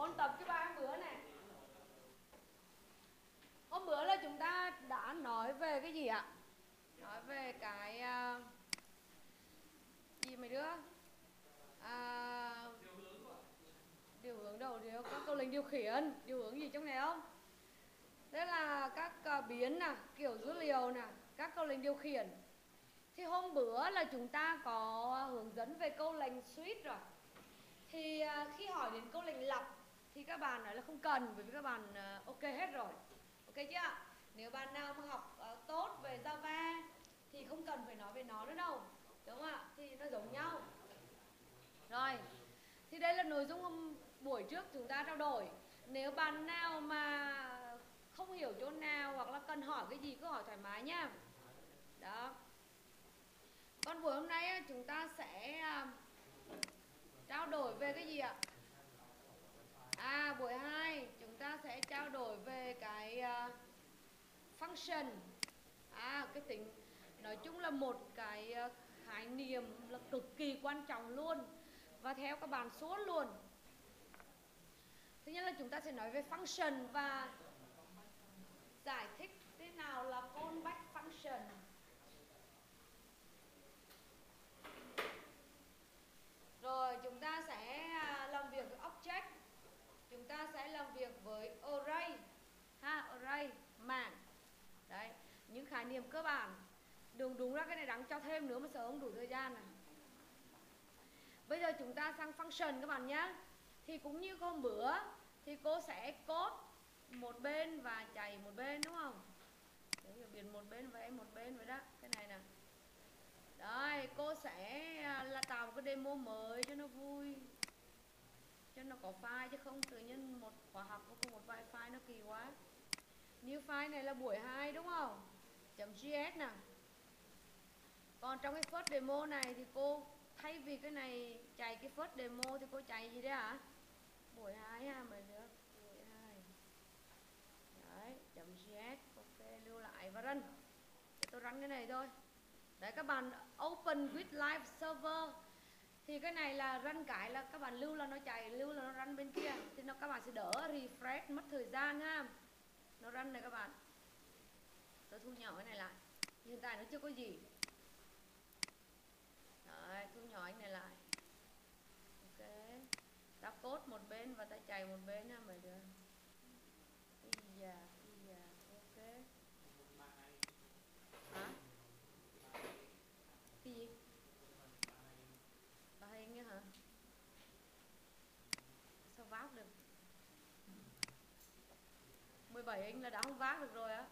ôn tập cái bài hôm bữa này. Hôm bữa là chúng ta đã nói về cái gì ạ? Nói về cái gì mấy đứa? Điều hướng đầu điều các câu lệnh điều khiển, điều hướng gì trong này không? Thế là các biến nè, kiểu dữ liệu nè, các câu lệnh điều khiển. Thì hôm bữa là chúng ta có hướng dẫn về câu lệnh switch rồi. Thì khi hỏi đến câu lệnh lặp thì các bạn nói là không cần, bởi vì các bạn ok hết rồi. Ok chưa? Nếu bạn nào mà học tốt về Java thì không cần phải nói về nó nữa đâu, đúng không ạ? Thì nó giống nhau. Rồi, thì đây là nội dung hôm buổi trước chúng ta trao đổi. Nếu bạn nào mà không hiểu chỗ nào hoặc là cần hỏi cái gì cứ hỏi thoải mái nhá. Đó. Còn buổi hôm nay chúng ta sẽ trao đổi về cái gì ạ? Buổi 2 chúng ta sẽ trao đổi về cái function. Cái tính nói chung là một cái khái niệm là cực kỳ quan trọng luôn và theo các bạn suốt luôn. Thứ nhất là chúng ta sẽ nói về function và giải thích thế nào là callback function. Rồi chúng ta sẽ làm việc với object. Chúng ta sẽ làm việc với array. Array, mảng. Đấy, những khái niệm cơ bản. Đúng ra cái này đáng cho thêm nữa mà sợ không đủ thời gian này. Bây giờ chúng ta sang function các bạn nhé. Thì cũng như hôm bữa thì cô sẽ code một bên và chạy một bên, đúng không? Đấy, biển một bên và em một bên vậy đó. Cái này nè. Đấy, cô sẽ là tạo một cái demo mới cho nó vui, cho nó có file, chứ không tự nhiên một khóa học có một vài file nó kỳ quá. New file này là buổi 2 đúng không? .gs nè. Còn trong cái first demo này thì cô thay vì cái này chạy cái first demo thì cô chạy gì đấy hả? Buổi 2 ha mọi người. Buổi 2. Đấy, .gs. Ok, lưu lại và run. Để tôi run cái này thôi. Đấy, các bạn open with live server thì cái này là run cái là các bạn lưu là nó chạy, lưu là nó run bên kia thì các bạn sẽ đỡ refresh mất thời gian ha. Nó run này các bạn. Tôi thu nhỏ cái này lại. Hiện tại nó chưa có gì. Đấy, thu nhỏ cái này lại. Ok. Ta code một bên và ta chạy một bên ha mọi người. Ok. Hả? Cái gì? Bà hay nghe hả? Sao vác được? 17 inch là đã không vác được rồi á.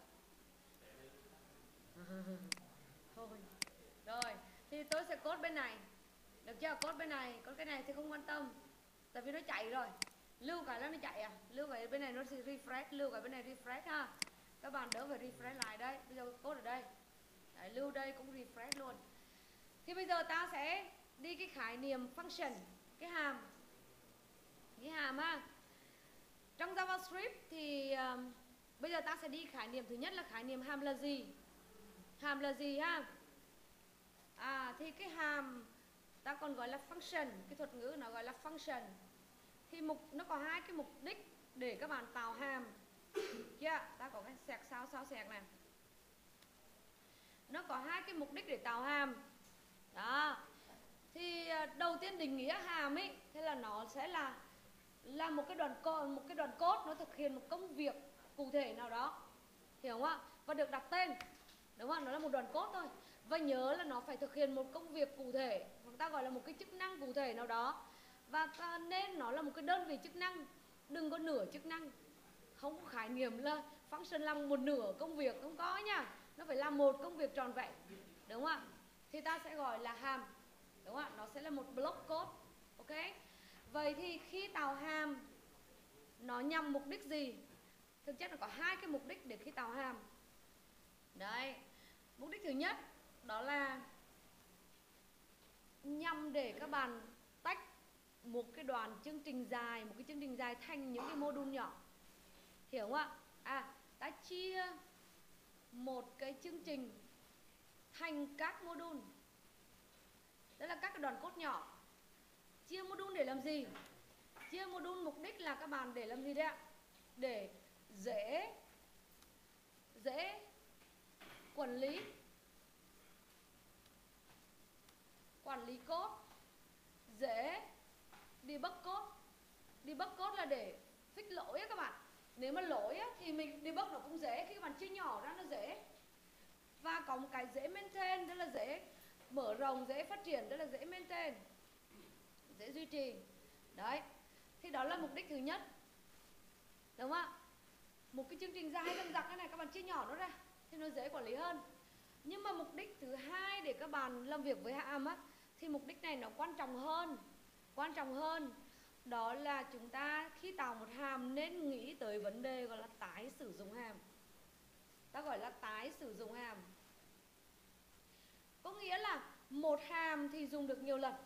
Thôi. Rồi, thì tôi sẽ code bên này. Được chưa? Code bên này, còn cái này thì không quan tâm. Tại vì nó chạy rồi. Lưu cái là nó chạy à? Lưu cái bên này nó sẽ refresh, lưu cái bên này refresh ha. Các bạn đỡ phải refresh lại đây. Bây giờ code ở đây. Đấy, lưu đây cũng refresh luôn. Thì bây giờ ta sẽ đi cái khái niệm function, cái hàm. Cái hàm ha. Trong JavaScript thì bây giờ ta sẽ đi khái niệm thứ nhất là khái niệm hàm là gì? Hàm là gì ha? Thì cái hàm ta còn gọi là function, cái thuật ngữ nó gọi là function. Thì nó có hai cái mục đích để các bạn tạo hàm. Chưa? Ta có cái sẹt sao sẹt này. Nó có hai cái mục đích để tạo hàm. Đó. Thì đầu tiên định nghĩa hàm ấy, thế là nó sẽ là một cái đoạn code nó thực hiện một công việc cụ thể nào đó. Hiểu không ạ? Và được đặt tên. Đúng không? Nó là một đoạn code thôi. Và nhớ là nó phải thực hiện một công việc cụ thể, chúng ta gọi là một cái chức năng cụ thể nào đó. Và nên nó là một cái đơn vị chức năng, đừng có nửa chức năng. Không có khái niệm là function làm một nửa công việc, không có nha. Nó phải làm một công việc tròn vẹn. Đúng không ạ? Thì ta sẽ gọi là hàm. Đúng không ạ? Nó sẽ là một block code. Ok? Vậy thì khi tạo hàm nó nhằm mục đích gì? Thực chất là có hai cái mục đích để khi tạo hàm. Đấy. Mục đích thứ nhất đó là nhằm để các bạn tách một cái đoạn chương trình dài, một cái chương trình dài thành những cái module nhỏ. Hiểu không ạ? Ta chia một cái chương trình thành các module. Đó là các cái đoạn code nhỏ. Chia module để làm gì? Chia module mục đích là các bạn để làm gì đấy ạ? Để dễ quản lý code, dễ debug code. Debug code là để fix lỗi á các bạn. Nếu mà lỗi á, thì mình debug nó cũng dễ, khi các bạn chia nhỏ ra nó dễ. Và có một cái dễ maintain, đó là dễ mở rộng, dễ phát triển, đó là dễ maintain, dễ duy trì. Đấy, thì đó là mục đích thứ nhất, đúng không ạ? Một cái chương trình dài dằng dặc này các bạn chia nhỏ nó ra thì nó dễ quản lý hơn. Nhưng mà mục đích thứ hai để các bạn làm việc với hàm á, thì mục đích này nó quan trọng hơn. Đó là chúng ta khi tạo một hàm nên nghĩ tới vấn đề gọi là tái sử dụng hàm. Ta gọi là tái sử dụng hàm. Có nghĩa là một hàm thì dùng được nhiều lần.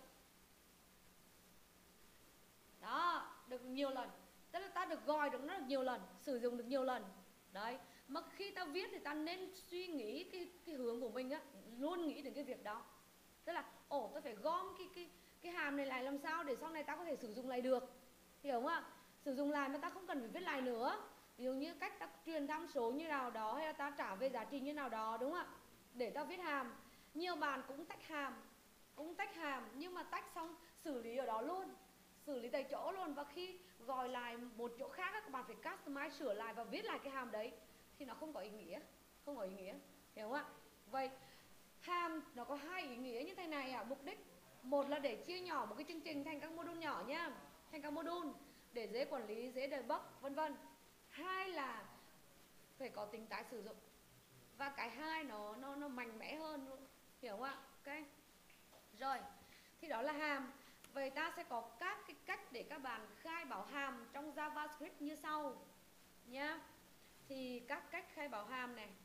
Đó, được nhiều lần. Tức là ta được gọi được nó được nhiều lần, sử dụng được nhiều lần. Đấy, mà khi ta viết thì ta nên suy nghĩ cái hướng của mình á, luôn nghĩ đến cái việc đó. Tức là, tôi phải gom cái hàm này lại làm sao để sau này ta có thể sử dụng lại được. Hiểu không ạ? Sử dụng lại mà ta không cần phải viết lại nữa. Ví dụ như cách ta truyền tham số như nào đó, hay là ta trả về giá trị như nào đó, đúng không ạ? Để ta viết hàm. Nhiều bạn cũng tách hàm, nhưng mà tách xong xử lý ở đó luôn, xử lý tại chỗ luôn. Và khi gọi lại một chỗ khác các bạn phải customize, sửa lại và viết lại cái hàm đấy thì nó không có ý nghĩa. Hiểu không ạ? Vậy hàm nó có hai ý nghĩa như thế này mục đích. Một là để chia nhỏ một cái chương trình thành các module nhỏ nhá, thành các module để dễ quản lý, dễ debug, vân vân. Hai là phải có tính tái sử dụng. Và cái hai nó mạnh mẽ hơn luôn. Hiểu không ạ? Ok. Rồi, thì đó là hàm. Vậy ta sẽ có các cái cách để các bạn khai báo hàm trong JavaScript như sau nhá. Thì các cách khai báo hàm này.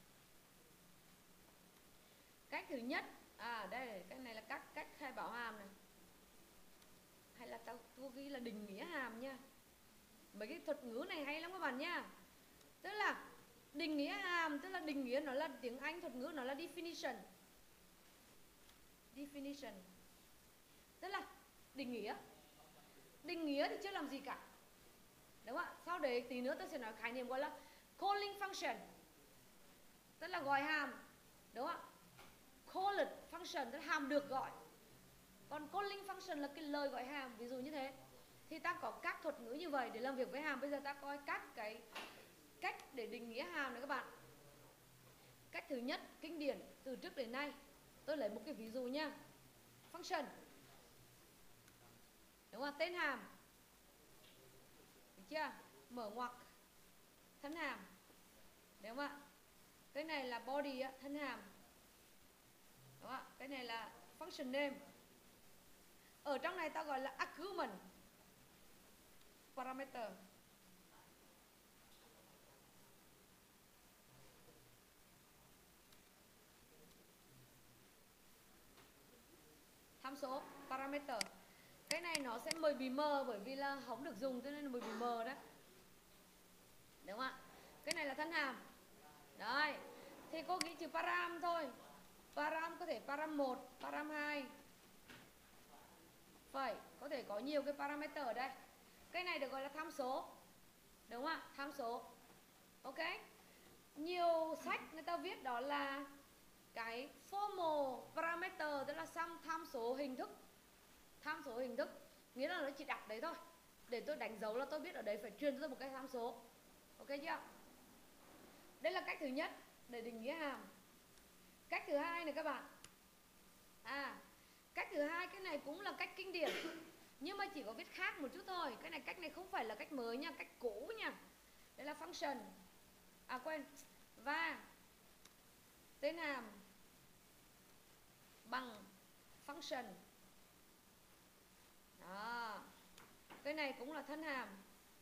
Cách thứ nhất, đây, cái này là các cách khai báo hàm này. Hay là tôi ghi là định nghĩa hàm nha. Mấy cái thuật ngữ này hay lắm các bạn nha. Tức là định nghĩa hàm, tức là định nghĩa nó là tiếng Anh, thuật ngữ nó là definition. Definition. Tức là định nghĩa. Định nghĩa thì chưa làm gì cả. Đúng không ạ? Sau đấy tí nữa tôi sẽ nói khái niệm gọi là calling function. Tức là gọi hàm. Đúng không ạ? Called function tức là hàm được gọi. Còn calling function là cái lời gọi hàm, ví dụ như thế. Thì ta có các thuật ngữ như vậy để làm việc với hàm. Bây giờ ta coi các cái cách để định nghĩa hàm này các bạn. Cách thứ nhất, kinh điển từ trước đến nay. Tôi lấy một cái ví dụ nha. Function. Đúng không? Tên hàm. Được chưa? Mở ngoặc. Thân hàm. Đúng không ạ? Cái này là body thân hàm. Đúng không ạ? Cái này là function name. Ở trong này ta gọi là argument. Parameter. Tham số, parameter. Cái này nó sẽ bị mờ bởi vì là không được dùng, cho nên là bị mờ đó. Đúng không ạ? Cái này là thân hàm. Đấy. Thì cô ghi chữ param thôi. Param có thể param 1, param 2. Phải, có thể có nhiều cái parameter ở đây. Cái này được gọi là tham số. Đúng không ạ? Tham số. Ok. Nhiều sách người ta viết đó là cái formal parameter, tức là tham số hình thức. Tham số hình thức nghĩa là nó chỉ đặt đấy thôi, để tôi đánh dấu là tôi biết ở đấy phải truyền cho tôi một cái tham số. Ok chưa? Đây là cách thứ nhất để định nghĩa hàm. Cách thứ hai này các bạn. Cách thứ hai, cái này cũng là cách kinh điển, nhưng mà chỉ có viết khác một chút thôi. Cái này cách này không phải là cách mới nha, cách cũ nha. Đây là function. Và tên hàm bằng function. Đó. Cái này cũng là thân hàm.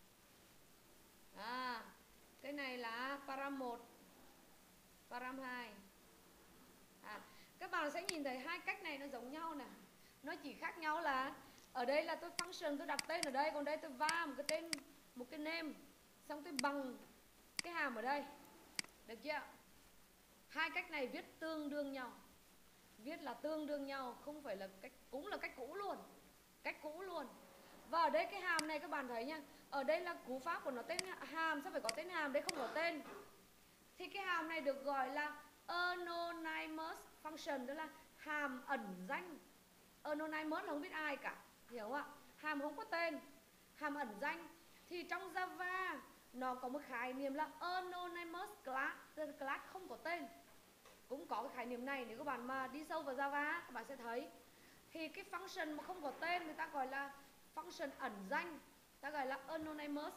Cái này là param 1, param 2. Các bạn sẽ nhìn thấy hai cách này nó giống nhau nè. Nó chỉ khác nhau là ở đây là tôi function, tôi đặt tên ở đây, còn đây tôi va một cái tên, một cái name, xong tôi bằng cái hàm ở đây. Được chưa? Hai cách này viết tương đương nhau. Viết là tương đương nhau, không phải là cách, cũng là cách cũ luôn. Cách cũ luôn. Và ở đây cái hàm này các bạn thấy nha, ở đây là cú pháp của nó tên hàm, sẽ phải có tên hàm, đây không có tên. Thì cái hàm này được gọi là anonymous function, tức là hàm ẩn danh. Anonymous là không biết ai cả, hiểu không ạ? Hàm không có tên, hàm ẩn danh. Thì trong Java nó có một khái niệm là anonymous class, tức là class không có tên. Cũng có cái khái niệm này, nếu các bạn mà đi sâu vào Java các bạn sẽ thấy. Thì cái function mà không có tên người ta gọi là function ẩn danh, ta gọi là anonymous.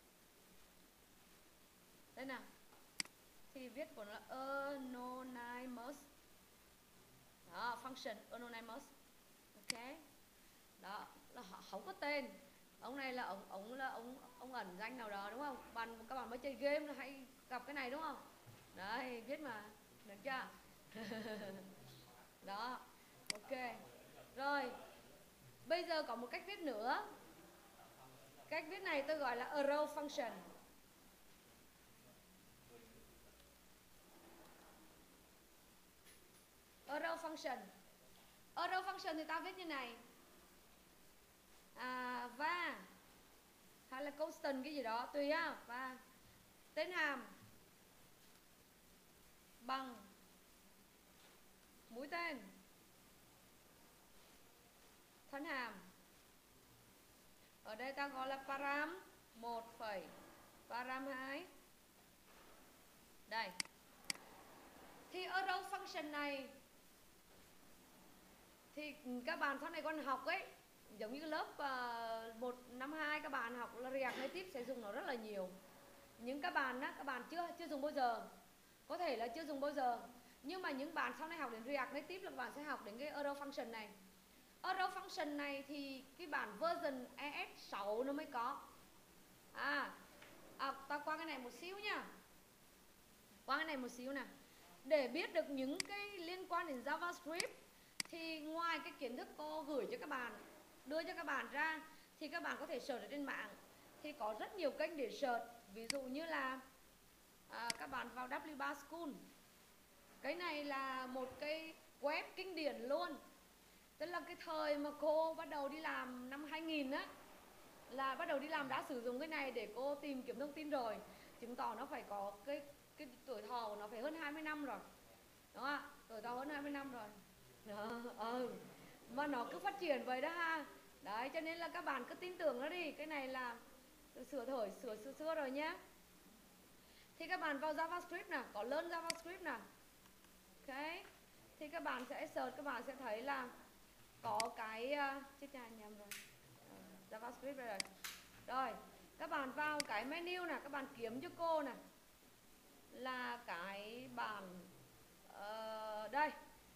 Đây nào, thì viết của nó là anonymous. Đó, function anonymous. Ok. Đó, là họ không có tên. Ông này là ông ẩn danh nào đó đúng không? Các bạn mới chơi game là hay gặp cái này đúng không? Đấy, viết mà. Được chưa? Đó. Ok. Rồi. Bây giờ có một cách viết nữa. Cách viết này tôi gọi là arrow function. Arrow function. Arrow function thì ta viết như này. Và hay là constant cái gì đó tùy á, và tên hàm bằng mũi tên thân hàm. Ở đây ta gọi là param 1, param 2. Đây. Thì arrow function này thì các bạn sau này con học ấy, giống như lớp 1 năm 2 các bạn học là React Native sẽ dùng nó rất là nhiều. Những các bạn á, các bạn chưa dùng bao giờ, có thể là chưa dùng bao giờ, nhưng mà những bạn sau này học đến React Native là các bạn sẽ học đến cái arrow function này. Arrow function này thì cái bản version ES6 nó mới có. Ta qua cái này một xíu nha. Qua cái này một xíu nè. Để biết được những cái liên quan đến JavaScript thì ngoài cái kiến thức cô gửi cho các bạn, đưa cho các bạn ra, thì các bạn có thể search ở trên mạng. Thì có rất nhiều kênh để search. Ví dụ như là các bạn vào W3 School. Cái này là một cái web kinh điển luôn. Tức là cái thời mà cô bắt đầu đi làm năm 2000 á, là bắt đầu đi làm đã sử dụng cái này để cô tìm kiếm thông tin rồi. Chứng tỏ nó phải có cái tuổi thọ của nó phải hơn 20 năm rồi. Đúng không ạ? Tuổi thọ hơn 20 năm rồi. Mà nó cứ phát triển vậy đó ha. Đấy, cho nên là các bạn cứ tin tưởng nó đi. Cái này là sửa rồi nhé. Thì các bạn vào JavaScript nè, có learn JavaScript nè. Ok. Thì các bạn sẽ search, các bạn sẽ thấy là có cái chết cha nhầm rồi. JavaScript đây rồi. Rồi, các bạn vào cái menu nè, các bạn kiếm cho cô nè là cái bản đây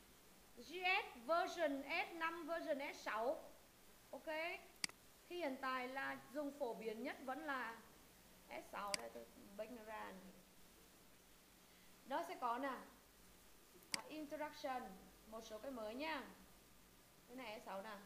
JS version S5 version S6. Ok. Thì hiện tại là dùng phổ biến nhất vẫn là S6. Đây tôi bênh nó ra này. Đó sẽ có nè introduction, một số cái mới nha. Cái này S6 nè.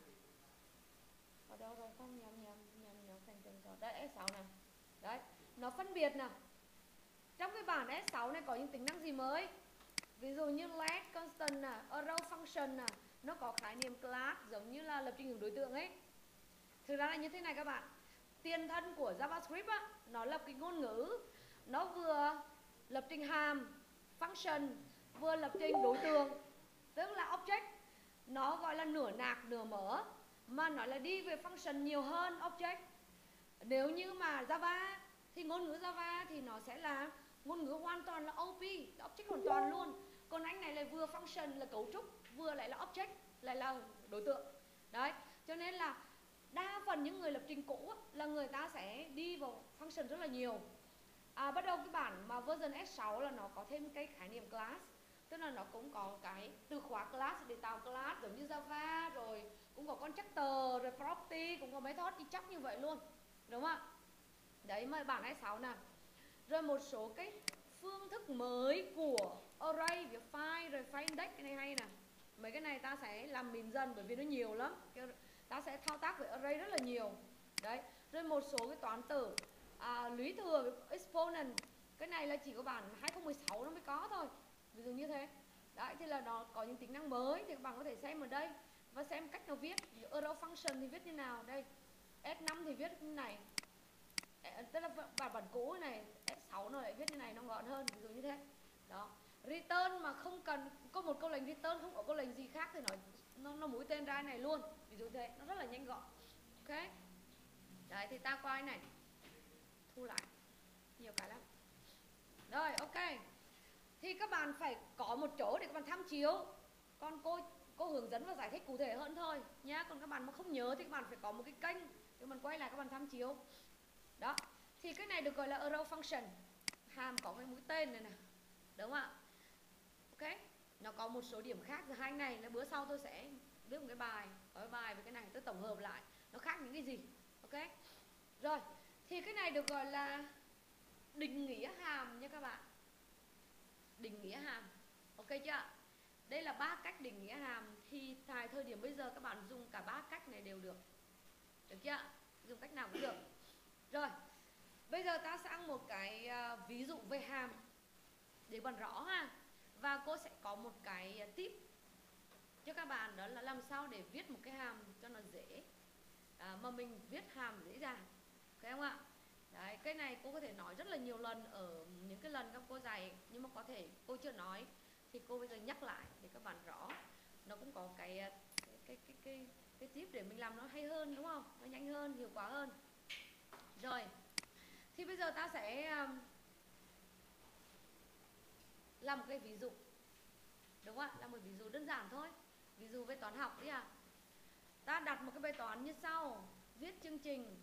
Ở đâu rồi, không nhầm thành chân rồi. Đây S6 nè. Đấy, nó phân biệt nè. Trong cái bản S6 này có những tính năng gì mới? Ví dụ như let constant nè, arrow function nè, nó có khái niệm class giống như là lập trình hướng đối tượng ấy. Thực ra là như thế này các bạn. Tiền thân của JavaScript á, nó là cái ngôn ngữ, nó vừa lập trình hàm, function, vừa lập trình đối tượng, tức là object. Nó gọi là nửa nạc nửa mở, mà nó là đi về function nhiều hơn object. Nếu như mà Java thì ngôn ngữ Java thì nó sẽ là ngôn ngữ hoàn toàn là OP, là object hoàn toàn luôn. Còn anh này là vừa function là cấu trúc, vừa lại là object, lại là đối tượng. Đấy, cho nên là đa phần những người lập trình cũ là người ta sẽ đi vào function rất là nhiều. Bắt đầu cái bản mà version S6 là nó có thêm cái khái niệm class. Tức là nó cũng có cái từ khóa class để tạo class giống như Java, rồi cũng có constructor, rồi property, cũng có method y chóc như vậy luôn. Đúng không ạ? Đấy mà bản S6 nè. Rồi một số cái phương thức mới của array, việc file, rồi file index, cái này hay nè. Mấy cái này ta sẽ làm mịn dần bởi vì nó nhiều lắm. Ta sẽ thao tác với array rất là nhiều. Đấy. Rồi một số cái toán tử lũy thừa, exponent. Cái này là chỉ có bản 2016 nó mới có thôi. Ví dụ như thế. Đấy, thì là nó có những tính năng mới thì các bạn có thể xem ở đây và xem cách nó viết. Arrow function thì viết như nào đây. S5 thì viết như này, tức là bản cũ này, S6 nó lại viết như này, nó gọn hơn, ví dụ như thế. Đó. Return mà không cần có một câu lệnh return, không có câu lệnh gì khác thì nó mũi tên ra này luôn, ví dụ thế, nó rất là nhanh gọn. Ok. Đấy thì ta qua cái này, thu lại nhiều cái lắm. Rồi, ok. Thì các bạn phải có một chỗ để các bạn tham chiếu. Còn cô hướng dẫn và giải thích cụ thể hơn thôi nhá. Còn các bạn mà không nhớ thì các bạn phải có một cái kênh để mình quay lại các bạn tham chiếu. Đó. Thì cái này được gọi là arrow function. Hàm có cái mũi tên này nè. Đúng không ạ? Ok. Nó có một số điểm khác. Hai này là bữa sau tôi sẽ viết một cái bài, có cái bài với cái này tôi tổng hợp lại nó khác những cái gì. Ok. Rồi, thì cái này được gọi là định nghĩa hàm nha các bạn. Định nghĩa hàm. Ok chưa? Đây là 3 cách định nghĩa hàm. Thì tại thời điểm bây giờ các bạn dùng cả 3 cách này đều được. Được chưa? Dùng cách nào cũng được. Rồi, bây giờ ta sang một cái ví dụ về hàm để bạn rõ ha. Và cô sẽ có một cái tip cho các bạn, đó là làm sao để viết một cái hàm cho nó dễ, mà mình viết hàm dễ dàng. Thấy không ạ? Đấy, cái này cô có thể nói rất là nhiều lần ở những cái lần các cô dạy, nhưng mà có thể cô chưa nói thì cô bây giờ nhắc lại để các bạn rõ. Nó cũng có cái tip để mình làm nó hay hơn, đúng không? Nó nhanh hơn, hiệu quả hơn. Rồi, thì bây giờ ta sẽ làm một cái ví dụ. Đúng không ạ? Làm một ví dụ đơn giản thôi. Ví dụ về toán học đi ạ. Ta đặt một cái bài toán như sau. Viết chương trình.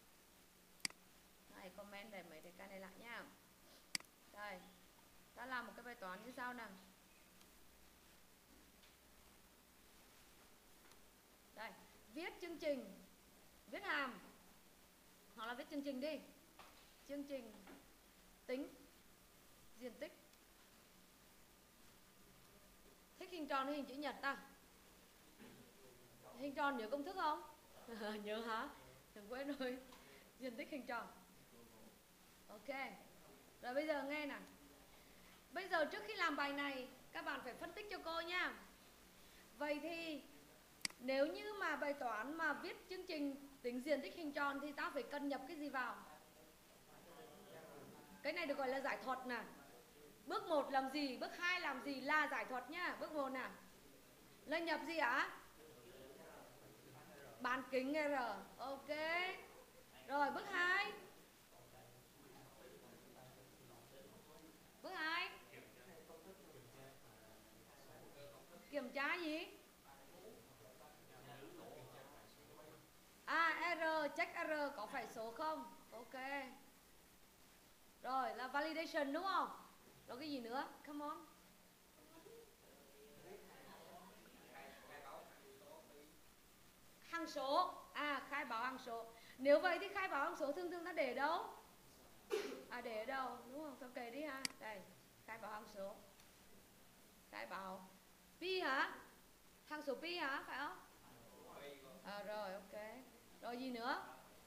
Đây, comment để mấy cái này lại nha. Đây, ta làm một cái bài toán như sau nào. Đây, viết chương trình, viết hàm, hoặc là viết chương trình đi. Chương trình tính diện tích. Thích hình tròn hay hình chữ nhật ta? Hình tròn nhớ công thức không? Nhớ hả? Đừng quên rồi. Diện tích hình tròn. Ok. Rồi bây giờ nghe nè. Bây giờ trước khi làm bài này, các bạn phải phân tích cho cô nha. Vậy thì nếu như mà bài toán mà viết chương trình tính diện tích hình tròn thì ta phải cần nhập cái gì vào? Cái này được gọi là giải thuật nè. Bước 1 làm gì, bước 2 làm gì là giải thuật nhá. Bước 1 nè. Là nhập gì ạ? Bán kính R. Ok. Rồi bước 2. Bước 2. Kiểm tra gì? R, check R có phải số không? Ok. Rồi là validation đúng không? Rồi cái gì nữa? Come on. Hằng số. Khai báo hằng số. Nếu vậy thì khai báo hằng số thường thường ta để đâu? Để ở đâu? Đúng không? Thôi kể đi ha. Đây, khai báo hằng số. Khai báo pi hả? Hằng số pi hả? Phải không? Rồi, ok. Rồi gì nữa?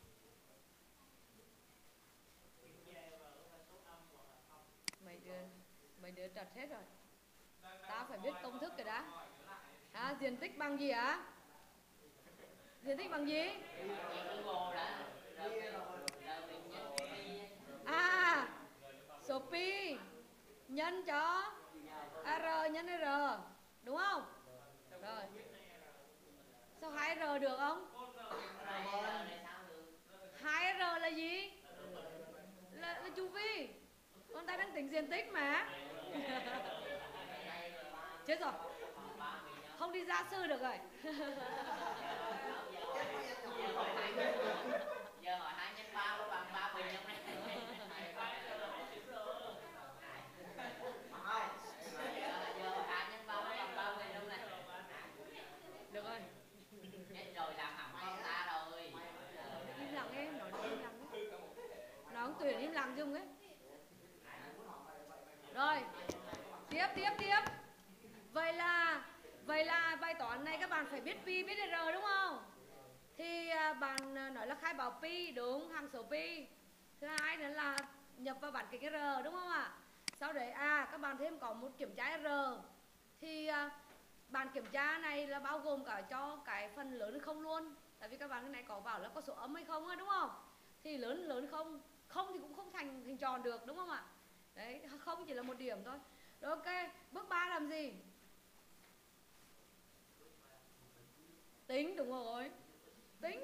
Mấy đứa trật hết rồi. Tao phải biết công thức rồi đã. Diện tích bằng gì hả? Diện tích bằng gì? Số pi nhân cho R nhân R. Đúng không? Rồi. Sao 2R được không? 2R là gì? Là chu vi. Con ta đang tính diện tích mà. Chết rồi. Không đi gia sư được rồi. Giờ hỏi 2 nhân 3 bằng 3 bình trong này. Giờ hỏi 2 nhân 3 bằng 3 bình trong này. Được rồi. Chết rồi, làm hỏng con ta rồi. Im lặng em, nói im lặng ấy. Nó cũng tuyển im lặng chung ấy. Rồi. Tiếp. Vậy là bài toán này các bạn phải biết pi biết R đúng không? Thì bạn nói là khai báo pi đúng, hằng số pi. Thứ hai nữa là nhập vào bản kính R đúng không ạ? Sau đấy các bạn thêm có một kiểm tra R. Thì bản kiểm tra này là bao gồm cả cho cái phần lớn hay không luôn. Tại vì các bạn cái này có bảo là có số âm hay không á, đúng không? Thì lớn không, không thì cũng không thành hình tròn được, đúng không ạ? Đấy, không chỉ là một điểm thôi. Rồi ok, bước 3 làm gì? Tính, đúng rồi. Tính.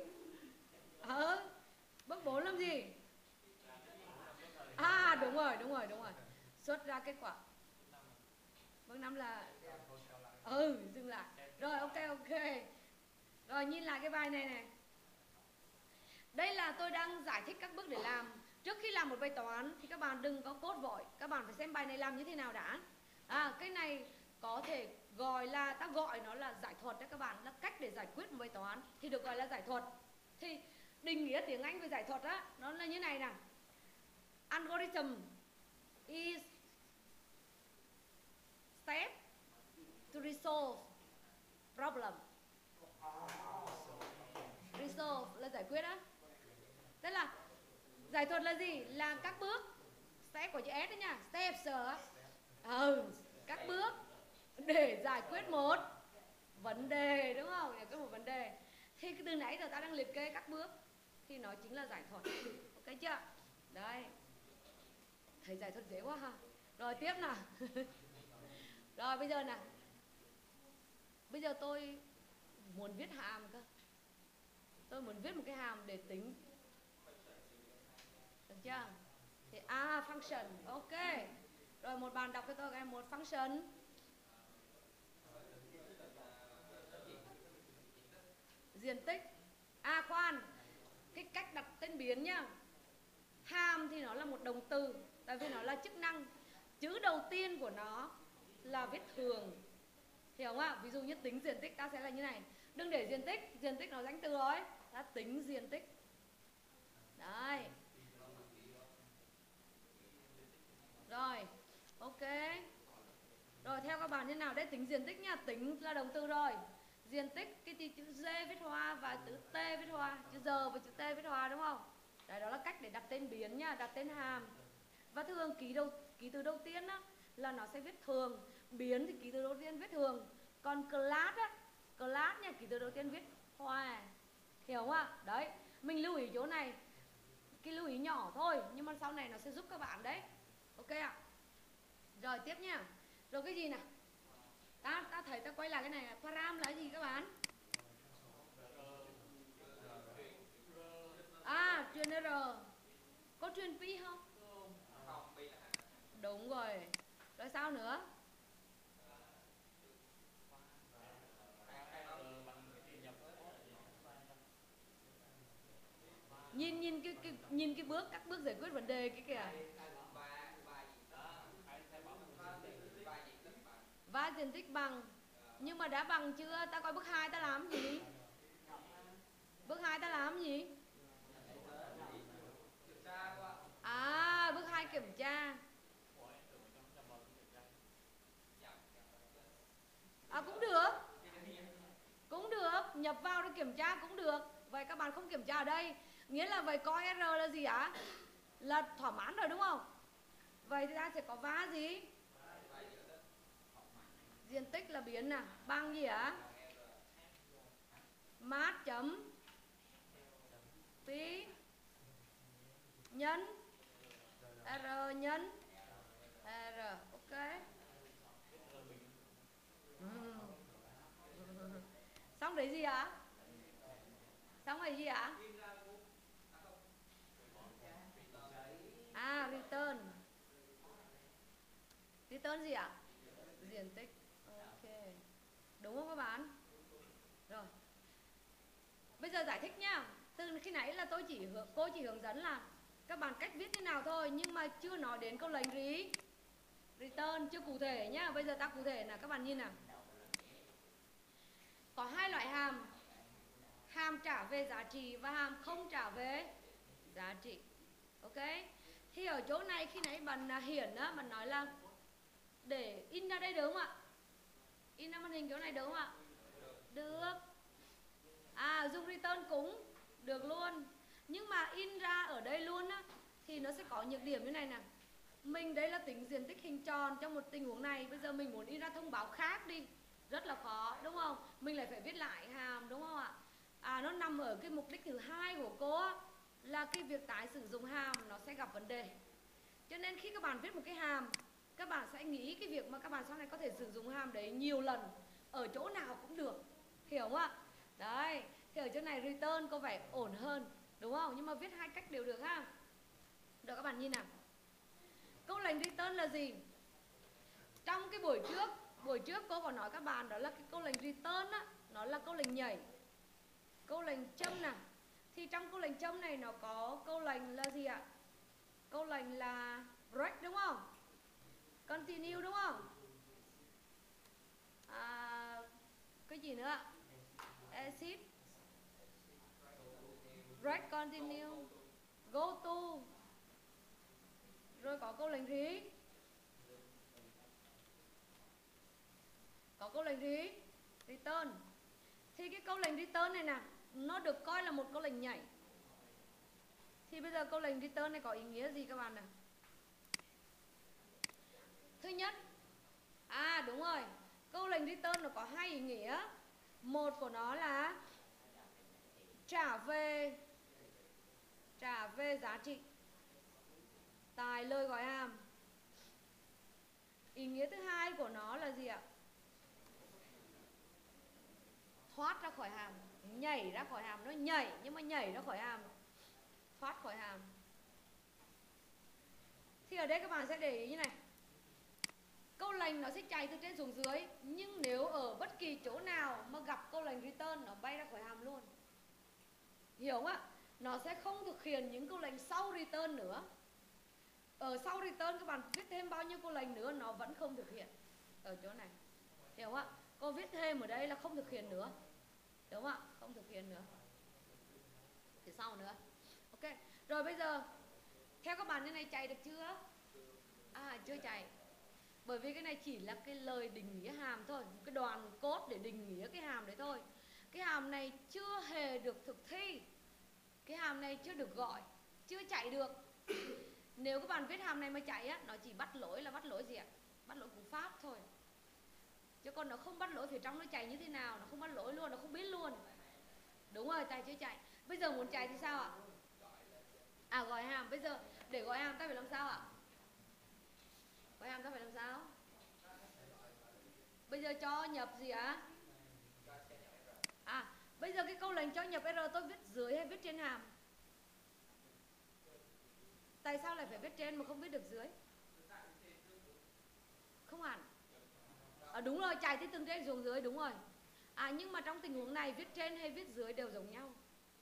Bước 4 làm gì? À đúng rồi. Xuất ra kết quả. Bước 5 là dừng lại. Rồi ok. Rồi nhìn lại cái bài này này. Đây là tôi đang giải thích các bước để làm. Trước khi làm một bài toán thì các bạn đừng có code vội. Các bạn phải xem bài này làm như thế nào đã. Cái này có thể gọi là, ta gọi nó là giải thuật đấy các bạn, là cách để giải quyết một bài toán thì được gọi là giải thuật. Thì định nghĩa tiếng Anh về giải thuật á, nó là như này nè. Algorithm is step to resolve problem. Resolve là giải quyết á. Tức là giải thuật là gì? Là các bước, step của chữ S đó nha, steps á. Các bước để giải quyết một vấn đề, đúng không? Giải quyết một vấn đề. Thì từ nãy giờ ta đang liệt kê các bước thì nó chính là giải thuật. Ok chưa? Đây. Thầy giải thuật dễ quá ha. Rồi tiếp nào. Rồi bây giờ nè. Bây giờ tôi muốn viết hàm cơ. Tôi muốn viết một cái hàm để tính. Được chưa? Thì function. Ok. Rồi một bạn đọc cho tôi cái một function. Diện tích. Khoan. Cái cách đặt tên biến nhá. Hàm thì nó là một động từ, tại vì nó là chức năng. Chữ đầu tiên của nó là viết thường. Hiểu không ạ? Ví dụ như tính diện tích ta sẽ là như này. Đừng để diện tích nó danh từ rồi. Ta tính diện tích. Đấy. Rồi, ok. Rồi theo các bạn như nào đấy, tính diện tích nha. Tính là động từ rồi. Diện tích, cái chữ D viết hoa và chữ T viết hoa, chữ G và chữ T viết hoa, đúng không? Đấy, đó là cách để đặt tên biến nha, đặt tên hàm. Và thường ký từ đầu tiên á là nó sẽ viết thường, biến thì ký từ đầu tiên viết thường. Còn class á, class nha, ký từ đầu tiên viết hoa. Hiểu không ạ? Đấy, mình lưu ý chỗ này. Cái lưu ý nhỏ thôi, nhưng mà sau này nó sẽ giúp các bạn đấy. Ok ạ? Rồi tiếp nha. Rồi cái gì nè? Ta thấy ta quay lại cái này, param là gì các bạn? Truyền R. Có truyền pi không? Đúng rồi. Rồi sao nữa? Nhìn cái bước, các bước giải quyết vấn đề cái kìa. Và diện tích bằng. Nhưng mà đã bằng chưa? Ta coi bước 2 ta làm gì? Bước 2 ta làm gì? Bước 2 kiểm tra. Cũng được. Cũng được, nhập vào để kiểm tra cũng được. Vậy các bạn không kiểm tra ở đây. Nghĩa là vậy coi R là gì ạ? Là thỏa mãn rồi đúng không? Vậy thì ta sẽ có vá gì? Diện tích là biến nè. Bằng gì ạ? Mát chấm pi nhân R nhân R. Ok. Xong đấy gì ạ? Xong rồi gì ạ? Return. Return gì ạ? Diện tích. Ok. Đúng không các bạn? Rồi. Bây giờ giải thích nhá. Từ khi nãy là cô chỉ hướng dẫn là các bạn cách viết thế nào thôi, nhưng mà chưa nói đến câu lệnh gì. Return chưa cụ thể nhá. Bây giờ ta cụ thể là các bạn nhìn nào. Có hai loại hàm. Hàm trả về giá trị và hàm không trả về giá trị. Ok. Thì ở chỗ này khi nãy bạn hiển á, bạn nói là để in ra đây được không ạ? In ra màn hình chỗ này được không ạ? Được. Dùng return cũng được luôn. Nhưng mà in ra ở đây luôn á thì nó sẽ có nhược điểm như này nè. Mình đây là tính diện tích hình tròn trong một tình huống này. Bây giờ mình muốn in ra thông báo khác đi, rất là khó đúng không? Mình lại phải viết lại hàm đúng không ạ? nó nằm ở cái mục đích thứ hai của cô á, là cái việc tái sử dụng hàm nó sẽ gặp vấn đề. Cho nên khi các bạn viết một cái hàm, các bạn sẽ nghĩ cái việc mà các bạn sau này có thể sử dụng hàm đấy nhiều lần, ở chỗ nào cũng được. Hiểu không ạ? Đấy, thì ở chỗ này return có vẻ ổn hơn, đúng không? Nhưng mà viết hai cách đều được ha. Được, các bạn nhìn nào. Câu lệnh return là gì? Trong cái buổi trước cô có nói các bạn đó là cái câu lệnh return á, nó là câu lệnh nhảy. Câu lệnh châm nào. Thì trong câu lệnh châm này nó có câu lệnh là gì ạ? Câu lệnh là break đúng không? Continue đúng không? Cái gì nữa? Exit, break, continue, go to. Rồi có câu lệnh gì? Có câu lệnh gì? Return. Thì cái câu lệnh return này nè, nó được coi là một câu lệnh nhảy. Thì bây giờ câu lệnh return này có ý nghĩa gì các bạn nào? Thứ nhất, đúng rồi, câu lệnh return nó có hai ý nghĩa. Một của nó là trả về giá trị tại lời gọi hàm. Ý nghĩa thứ hai của nó là gì ạ? Thoát ra khỏi hàm, nhảy ra khỏi hàm. Nó nhảy nhưng mà nhảy ra khỏi hàm, thoát khỏi hàm. Thì ở đây các bạn sẽ để ý như này, câu lệnh nó sẽ chạy từ trên xuống dưới, nhưng nếu ở bất kỳ chỗ nào mà gặp câu lệnh return nó bay ra khỏi hàm luôn. Hiểu không ạ? Nó sẽ không thực hiện những câu lệnh sau return nữa. Ở sau return các bạn viết thêm bao nhiêu câu lệnh nữa nó vẫn không thực hiện ở chỗ này. Hiểu không ạ? Cô viết thêm ở đây là không thực hiện nữa. Đúng không ạ? Không thực hiện nữa. Thì sau nữa. Ok. Rồi bây giờ theo các bạn như này chạy được chưa? Chưa chạy. Bởi vì cái này chỉ là cái lời định nghĩa hàm thôi, cái đoạn code để định nghĩa cái hàm đấy thôi. Cái hàm này chưa hề được thực thi. Cái hàm này chưa được gọi, chưa chạy được. Nếu các bạn viết hàm này mà chạy á, nó chỉ bắt lỗi là bắt lỗi gì ạ? Bắt lỗi cú pháp thôi. Chứ còn nó không bắt lỗi phía trong nó chạy như thế nào, nó không bắt lỗi luôn, nó không biết luôn. Đúng rồi, chạy chưa chạy. Bây giờ muốn chạy thì sao ạ? Gọi hàm. Bây giờ để gọi hàm ta phải làm sao ạ? Gọi hàm ta phải làm sao? Bây giờ cho nhập gì ạ? Bây giờ cái câu lệnh cho nhập R tôi viết dưới hay viết trên hàm? Tại sao lại phải viết trên mà không viết được dưới? Không hẳn. Đúng rồi, chạy từ từng trên xuống dưới, đúng rồi. Nhưng mà trong tình huống này viết trên hay viết dưới đều giống nhau.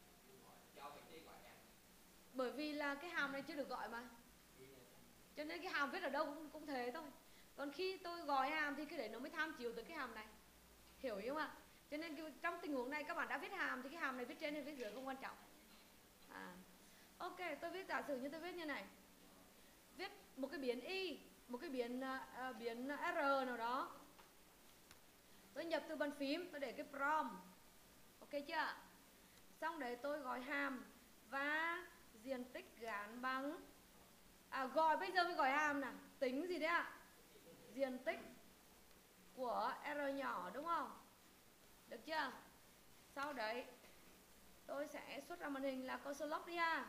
Bởi vì là cái hàm này chưa được gọi mà. Cho nên cái hàm viết ở đâu cũng thế thôi. Còn khi tôi gọi hàm thì cái đấy nó mới tham chiếu tới cái hàm này. Hiểu không ạ? Cho nên trong tình huống này các bạn đã viết hàm thì cái hàm này viết trên hay viết dưới không quan trọng. Ok, tôi viết giả sử như tôi viết như này. Viết một cái biến y, một cái biến R nào đó. Tôi nhập từ bàn phím, tôi để cái prom. Ok chưa? Xong đấy tôi gọi hàm và diện tích gán bằng gọi bây giờ mới gọi hàm nè, tính gì đấy ạ? Diện tích của R nhỏ đúng không? Được chưa? Sau đấy tôi sẽ xuất ra màn hình là console log đi ha.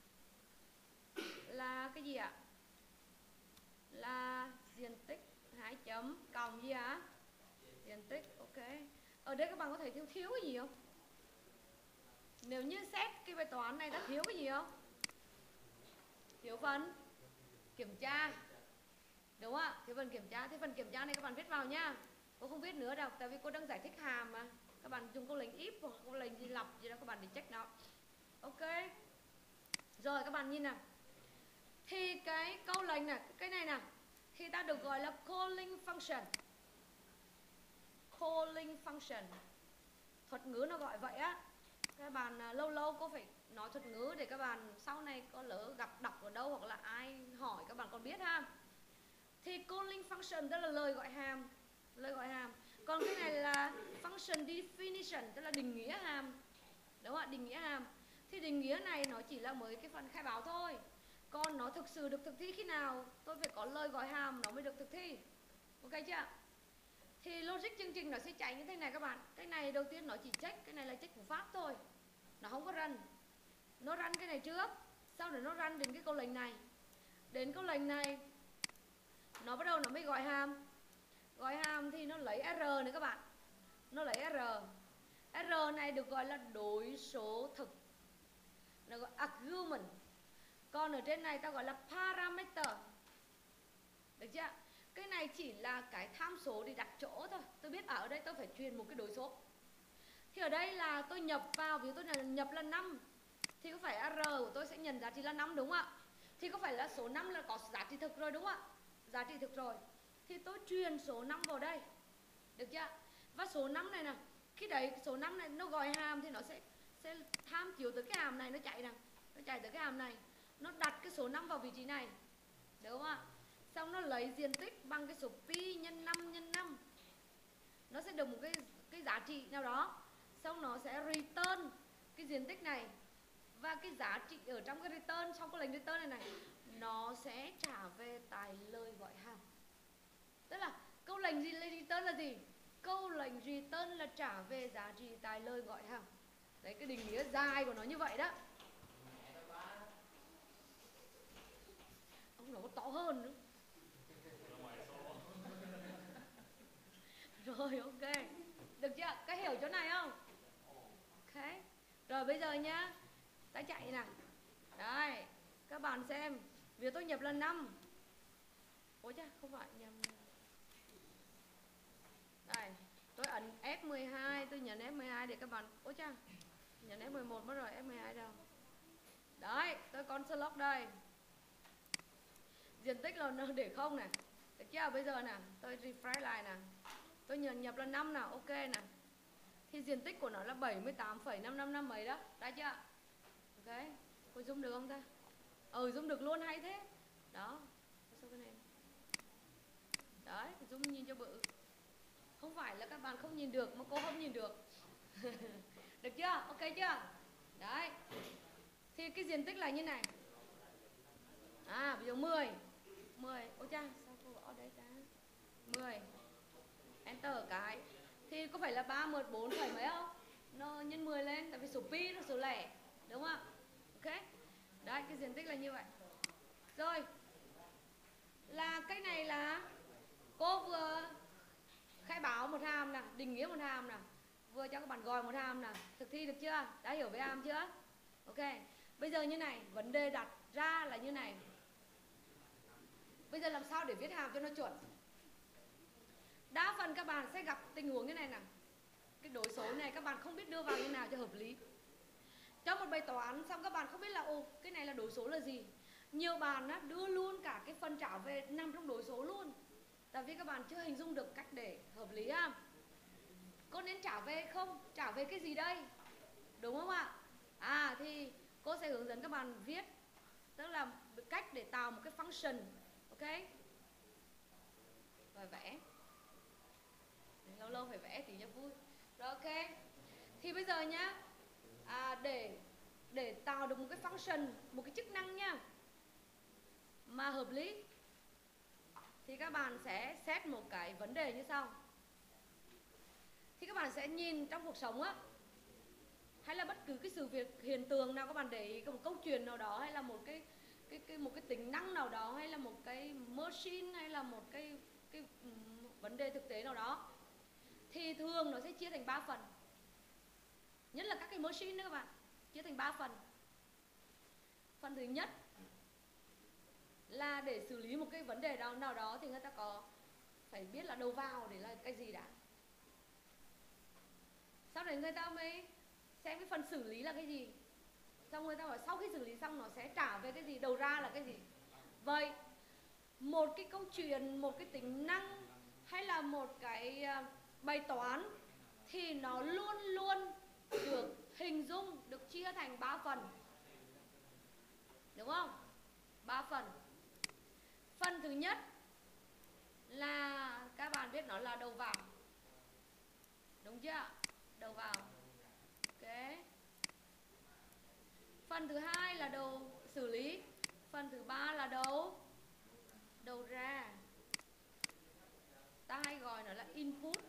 Là cái gì ạ? Là diện tích 2 chấm cộng gì ạ? Diện tích, ok. Ở đây các bạn có thể thiếu cái gì không? Nếu như xét cái bài toán này đã thiếu cái gì không? Thiếu phần kiểm tra. Đúng không ạ? Thiếu phần kiểm tra. Thì phần kiểm tra này các bạn viết vào nhá. Cô không viết nữa đâu, tại vì cô đang giải thích hàm mà. Các bạn dùng câu lệnh if hoặc câu lệnh gì lọc gì đó các bạn để check nó. Ok. Rồi các bạn nhìn nào. Thì cái câu lệnh này, cái này nè, thì ta được gọi là calling function. Calling function. Thuật ngữ nó gọi vậy á. Các bạn lâu lâu cô phải nói thuật ngữ để các bạn sau này có lỡ gặp đọc ở đâu hoặc là ai hỏi các bạn còn biết ha. Thì calling function tức là lời gọi hàm. Lời gọi hàm. Còn cái này là function definition tức là định nghĩa hàm. Đúng không ạ? Định nghĩa hàm. Thì định nghĩa này nó chỉ là mới cái phần khai báo thôi. Còn nó thực sự được thực thi khi nào? Tôi phải có lời gọi hàm nó mới được thực thi. Ok chưa? Thì logic chương trình nó sẽ chạy như thế này các bạn. Cái này đầu tiên nó chỉ check, cái này là check cú pháp thôi. Nó không có run. Nó run cái này trước, sau đó nó run đến cái câu lệnh này. Đến câu lệnh này nó bắt đầu nó mới gọi hàm. Gọi hàm thì nó lấy R này các bạn. Nó lấy R. R này được gọi là đối số thực. Nó gọi argument. Còn ở trên này ta gọi là parameter. Được chưa? Cái này chỉ là cái tham số để đặt chỗ thôi. Tôi biết ở đây tôi phải truyền một cái đối số. Thì ở đây là tôi nhập vào, ví dụ tôi nhập là 5, thì có phải R của tôi sẽ nhận giá trị là 5 đúng không ạ? Thì có phải là số 5 là có giá trị thực rồi đúng không ạ? Giá trị thực rồi. Thì tôi truyền số 5 vào đây. Được chưa? Và số 5 này nè, khi đấy số 5 này nó gọi hàm thì nó sẽ tham chiếu tới cái hàm này, nó chạy nè. Nó chạy tới cái hàm này. Nó đặt cái số 5 vào vị trí này. Được không ạ? Xong nó lấy diện tích bằng cái số pi nhân 5 nhân 5. Nó sẽ được một cái giá trị nào đó. Xong nó sẽ return cái diện tích này. Và cái giá trị ở trong cái return, trong cái lệnh return này nó sẽ trả về tài lời gọi hàm. Tức là câu lệnh return là gì? Câu lệnh return là trả về giá trị tài lời gọi hàm. Đấy, cái định nghĩa dài của nó như vậy đó. Ông nó có to hơn nữa. Rồi, ok. Được chưa? Các hiểu chỗ này không? Ok. Rồi bây giờ nhá, ta chạy nè. Đây, các bạn xem. Vì tôi nhập là 5. Ủa chứ, không phải nhầm. Đây, tôi ấn F12, tôi nhấn F12 để các bạn. Ủa chứ, nhấn F11 mất rồi, F12 đâu? Đấy, tôi console log đây. Diện tích là nó để không nè. Được chưa? Bây giờ nè, tôi refresh lại nè. Tôi nhập là 5 nào, ok nè. Thì diện tích của nó là 78,555 mấy đó.ได้chưa? Ok. Cô zoom được không ta? Zoom được luôn, hay thế. Đó. Sao cái này? Đấy, zoom nhìn cho bự. Không phải là các bạn không nhìn được mà cô không nhìn được. Được chưa? Ok chưa? Đấy. Thì cái diện tích là như này. Ví dụ 10. Ôi cha, sao cô bỏ đây ta? 10. Enter cái. Thì có phải là 34 phẩy mấy không? Nó nhân 10 lên, tại vì số pi là số lẻ. Đúng không ạ? Ok. Đấy, cái diện tích là như vậy. Rồi. Là cái này là cô vừa khai báo một hàm nè, định nghĩa một hàm nè, vừa cho các bạn gọi một hàm nè. Thực thi được chưa? Đã hiểu về hàm chưa? Ok. Bây giờ như này, vấn đề đặt ra là như này. Bây giờ làm sao để viết hàm cho nó chuẩn? Đa phần các bạn sẽ gặp tình huống như này nè. Cái đối số này các bạn không biết đưa vào như nào cho hợp lý. Trong một bài toán xong các bạn không biết là cái này là đối số là gì. Nhiều bạn á, đưa luôn cả cái phần trả về nằm trong đối số luôn. Tại vì các bạn chưa hình dung được cách để hợp lý ha. Cô nên trả về không? Trả về cái gì đây? Đúng không ạ? Thì cô sẽ hướng dẫn các bạn viết. Tức là cách để tạo một cái function. Ok. Rồi vẽ. Lâu lâu phải vẽ tí cho vui. Rồi ok. Thì bây giờ nhá, để tạo được một cái function, một cái chức năng nhá, mà hợp lý, thì các bạn sẽ set một cái vấn đề như sau. Thì các bạn sẽ nhìn trong cuộc sống á, hay là bất cứ cái sự việc hiện tượng nào các bạn để ý, một câu chuyện nào đó, hay là một cái tính năng nào đó, hay là một cái machine, hay là một cái vấn đề thực tế nào đó, thì thường nó sẽ chia thành 3 phần. Nhất là các cái machine đó các bạn, chia thành 3 phần. Phần thứ nhất là để xử lý một cái vấn đề nào đó thì người ta có phải biết là đầu vào để là cái gì đã. Sau đấy người ta mới xem cái phần xử lý là cái gì. Xong người ta bảo sau khi xử lý xong nó sẽ trả về cái gì, đầu ra là cái gì. Vậy một cái câu chuyện, một cái tính năng hay là một cái bài toán thì nó luôn luôn được hình dung, được chia thành 3 phần. Đúng không? 3 phần. Phần thứ nhất là các bạn biết nó là đầu vào. Đúng chưa? Đầu vào. Ok. Phần thứ hai là đầu xử lý. Phần thứ ba là đầu ra. Ta hay gọi nó là input.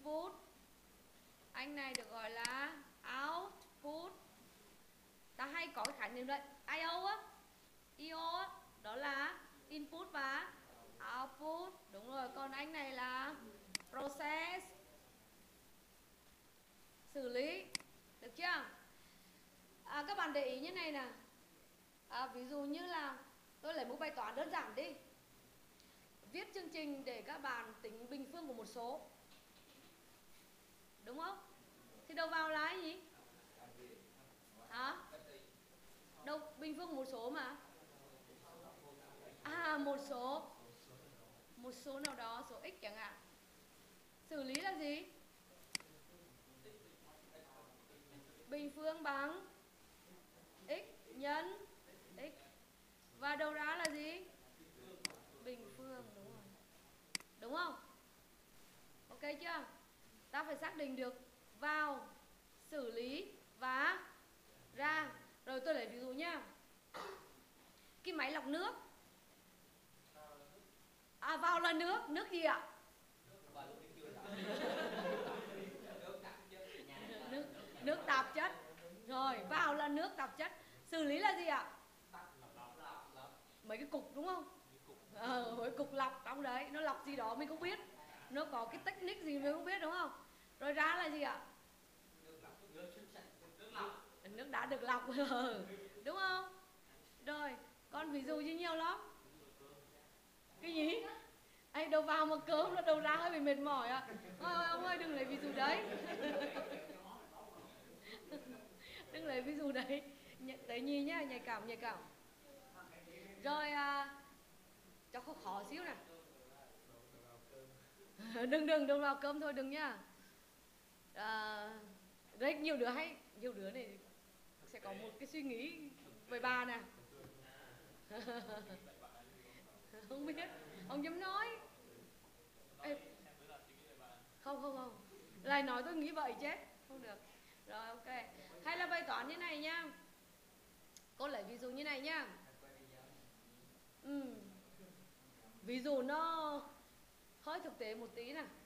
input. Anh này được gọi là output. Ta hay có cái khái niệm đấy, IO á, IO á, đó là input và output. Đúng rồi, còn anh này là process, xử lý. Được chưa? Các bạn để ý như này nè. Ví dụ như là tôi lấy một bài toán đơn giản đi. Viết chương trình để các bạn tính bình phương của một số. Đúng không? Thì đầu vào là cái gì? Hả? Đâu bình phương của một số mà. Một số nào đó, số x chẳng hạn. Xử lý là gì? Bình phương bằng x nhân x. Và đầu ra là gì? Bình phương, đúng rồi. Đúng không? Ok chưa? Ta phải xác định được vào, xử lý và ra. Rồi tôi lấy ví dụ nhá. Cái máy lọc nước. Vào là nước, nước gì ạ? Nước tạp chất. Rồi, vào là nước tạp chất. Xử lý là gì ạ? Mấy cái cục đúng không? Mấy cục lọc trong đấy, nó lọc gì đó mình không biết. Nó có cái technique gì mình không biết đúng không? Rồi ra là gì ạ? Nước đã được lọc. Đúng không? Rồi, còn ví dụ như nhiều lắm. Cái gì? Đầu vào mà cơm là đầu ra hơi bị mệt mỏi ạ. Thôi ông ơi đừng lấy ví dụ đấy. Đừng lấy ví dụ đấy. Đấy nhi nhá, nhạy cảm. Rồi cho khó xíu nè. Đừng vào cơm thôi, đừng nhá. Đấy nhiều đứa này sẽ có một cái suy nghĩ về bà nè. Không biết, ông dám nói. Không. Lại nói tôi nghĩ vậy chết. Không được. Rồi ok. Hay là bài toán như này nhá. Cô lấy ví dụ như này nhá. Ví dụ nó hơi thực tế một tí nè.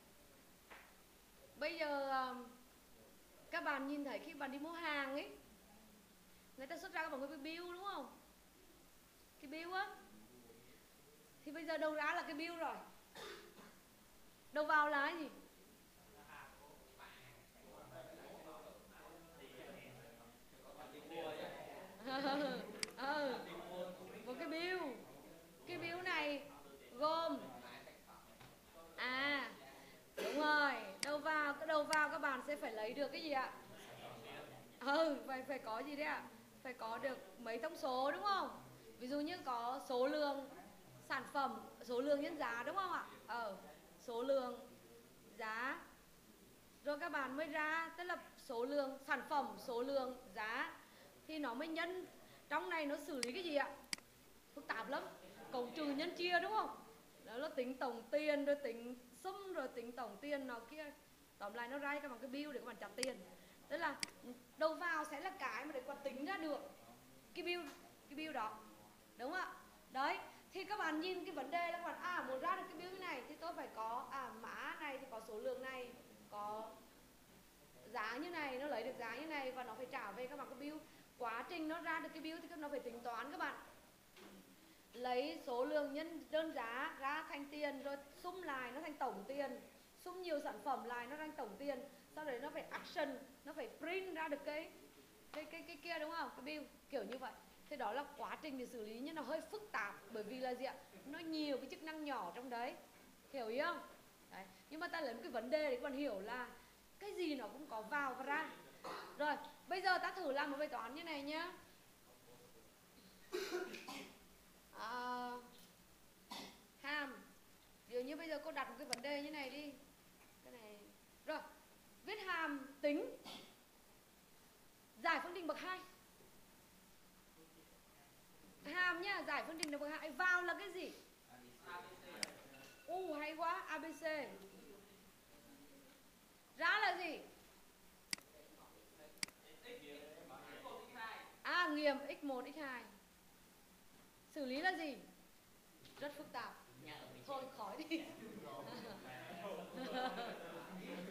Bây giờ các bạn nhìn thấy khi bạn đi mua hàng ấy, người ta xuất ra các bạn cái bill đúng không? Cái bill á. Thì bây giờ đầu ra là cái bill rồi. Đầu vào là cái gì? Một cái bill. Cái bill này gồm đúng rồi, đầu vào các bạn sẽ phải lấy được cái gì ạ? Phải có gì đấy ạ? Phải có được mấy thông số đúng không? Ví dụ như có số lượng sản phẩm, số lượng nhân giá đúng không ạ? Số lượng giá. Rồi các bạn mới ra, tức là số lượng sản phẩm, số lượng giá thì nó mới nhân. Trong này nó xử lý cái gì ạ? Phức tạp lắm. Cộng trừ nhân chia đúng không? Đó là tính tổng tiền, rồi tính sum, rồi tính tổng tiền nào kia. Tóm lại nó ra các bạn cái bill để các bạn trả tiền. Tức là đầu vào sẽ là cái mà để các bạn tính ra được cái bill đó. Đúng không ạ? Đấy. Thì các bạn nhìn cái vấn đề là các bạn muốn ra được cái bill này thì tôi phải có mã này thì có số lượng này, có giá như này, nó lấy được giá như này và nó phải trả về các bạn cái bill. Quá trình nó ra được cái bill thì nó phải tính toán các bạn. Lấy số lượng nhân đơn giá ra thành tiền, rồi sum lại nó thành tổng tiền, sum nhiều sản phẩm lại nó thành tổng tiền. Sau đấy nó phải action, nó phải print ra được cái kia đúng không? Cái bill kiểu như vậy. Thế đó là quá trình để xử lý nhưng nó hơi phức tạp bởi vì là gì ạ? Nó nhiều cái chức năng nhỏ trong đấy. Hiểu ý không? Đấy. Nhưng mà ta lấy một cái vấn đề để các bạn hiểu là cái gì nó cũng có vào và ra. Rồi, bây giờ ta thử làm một bài toán như này nhá. Hàm. Ví dụ như bây giờ cô đặt một cái vấn đề như này đi. Cái này. Rồi, viết hàm tính giải phương trình bậc 2. Hàm nhá, giải phương trình bậc 2 vào là cái gì? Hay quá, ABC. Ra là gì? Nghiệm x1, x2. Xử lý là gì? Rất phức tạp. Thôi khỏi đi.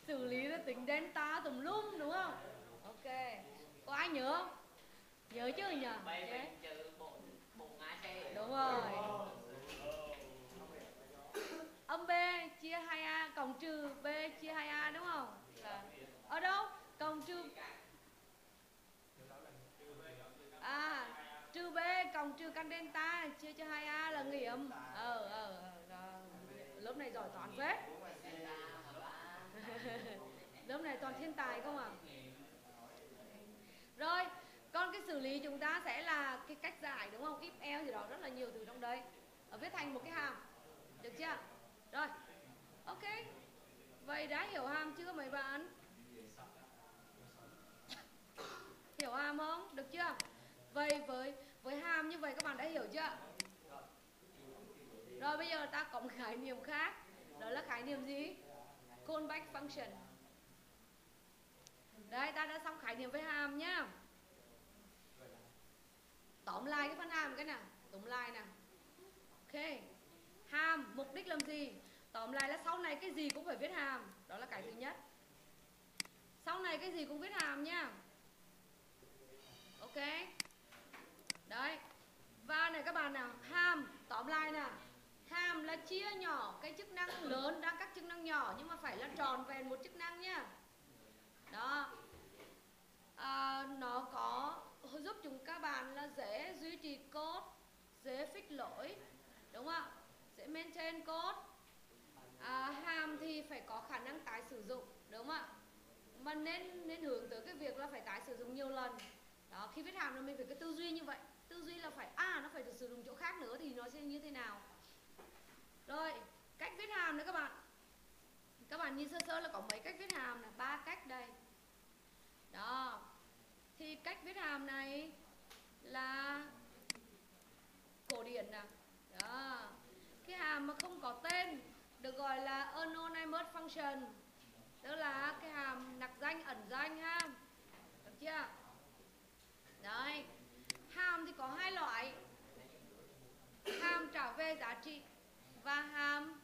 xử lý nó tính delta tùm lum đúng không? Ok, có ai nhớ không? Nhớ chứ nhỉ? Vậy trừ bộ AC. Đúng rồi. Âm B chia 2A cộng trừ B chia 2A đúng không? Là ở đâu? Cộng trừ trừ B cộng trừ căn delta chia cho 2A là nghiệm. Lớp này giỏi toán phết. Lớp này toàn thiên tài không à? Rồi, còn cái xử lý chúng ta sẽ là cái cách giải đúng không? If else gì đó rất là nhiều từ trong đây. Viết thành một cái hàm. Được chưa? Rồi. Ok. Vậy đã hiểu hàm chưa mấy bạn? Hiểu hàm không? Được chưa? Vậy với hàm như vậy các bạn đã hiểu chưa? Rồi bây giờ ta có một khái niệm khác. Đó là khái niệm gì? Callback function. Đấy, ta đã xong khái niệm với hàm nhá. Tóm lại cái phần hàm cái nào? Tóm lại nào. Ok. Hàm mục đích làm gì? Tóm lại là sau này cái gì cũng phải viết hàm. Đó là cái thứ nhất. Sau này cái gì cũng viết hàm nhá. Ok. Đấy. Và này các bạn nào, hàm tóm lại nào. Hàm là chia nhỏ cái chức năng lớn ra các chức năng nhỏ, nhưng mà phải là tròn vẹn một chức năng nhá. Đó. Nó có giúp chúng các bạn là dễ duy trì code, dễ fix lỗi, đúng không ạ? Dễ maintain code. Hàm thì phải có khả năng tái sử dụng, đúng không ạ? Mà nên hướng tới cái việc là phải tái sử dụng nhiều lần. Đó, khi viết hàm là mình phải cái tư duy như vậy. Tư duy là phải nó phải được sử dụng chỗ khác nữa thì nó sẽ như thế nào. Rồi, cách viết hàm nữa các bạn. Các bạn nhìn sơ sơ là có mấy cách viết hàm này, 3 cách đây. Đó. Thì cách viết hàm này là cổ điển nè. Đó. Cái hàm mà không có tên được gọi là anonymous function. Tức là cái hàm nặc danh, ẩn danh ha. Được chưa? Đấy. Hàm thì có hai loại. Hàm trả về giá trị và hàm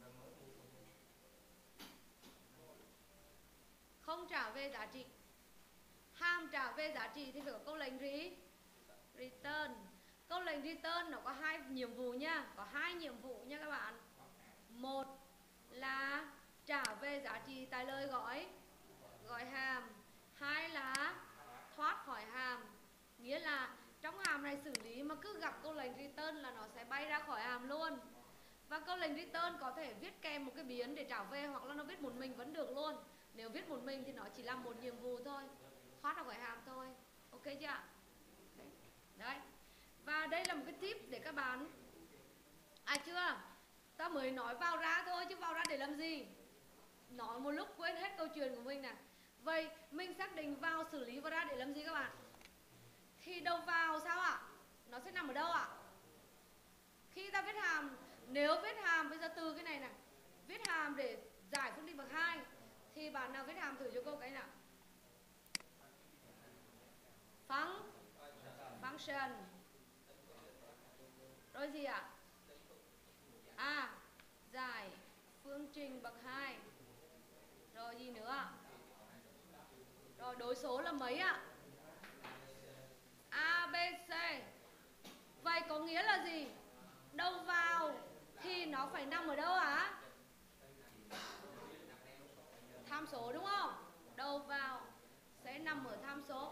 không trả về giá trị. Hàm trả về giá trị thì phải có câu lệnh return. Câu lệnh return nó có hai nhiệm vụ nha. Có hai nhiệm vụ nha các bạn. Một là trả về giá trị tại lời gọi hàm. Hai là thoát khỏi hàm. Nghĩa là trong hàm này xử lý mà cứ gặp câu lệnh return là nó sẽ bay ra khỏi hàm luôn. Và câu lệnh return có thể viết kèm một cái biến để trả về, hoặc là nó viết một mình vẫn được luôn. Nếu viết một mình thì nó chỉ làm một nhiệm vụ thôi, thoát ra khỏi hàm thôi. Ok chưa? Đấy. Và đây là một cái tip để các bạn. Chưa? Ta mới nói vào ra thôi, chứ vào ra để làm gì? Nói một lúc quên hết câu chuyện của mình nè. Vậy mình xác định vào, xử lý và ra để làm gì các bạn? Thì đầu vào sao ạ? Nó sẽ nằm ở đâu ạ? Khi ta viết hàm, nếu viết hàm bây giờ từ cái này nè, viết hàm để giải phương trình bậc 2 thì bạn nào viết hàm thử cho cô cái nào? Function. Rồi gì ạ? Giải phương trình bậc 2. Rồi gì nữa ạ? Rồi đối số là mấy ạ? A, B, C. Vậy có nghĩa là gì? Đầu vào thì nó phải nằm ở đâu ạ? Tham số đúng không? Đầu vào sẽ nằm ở tham số.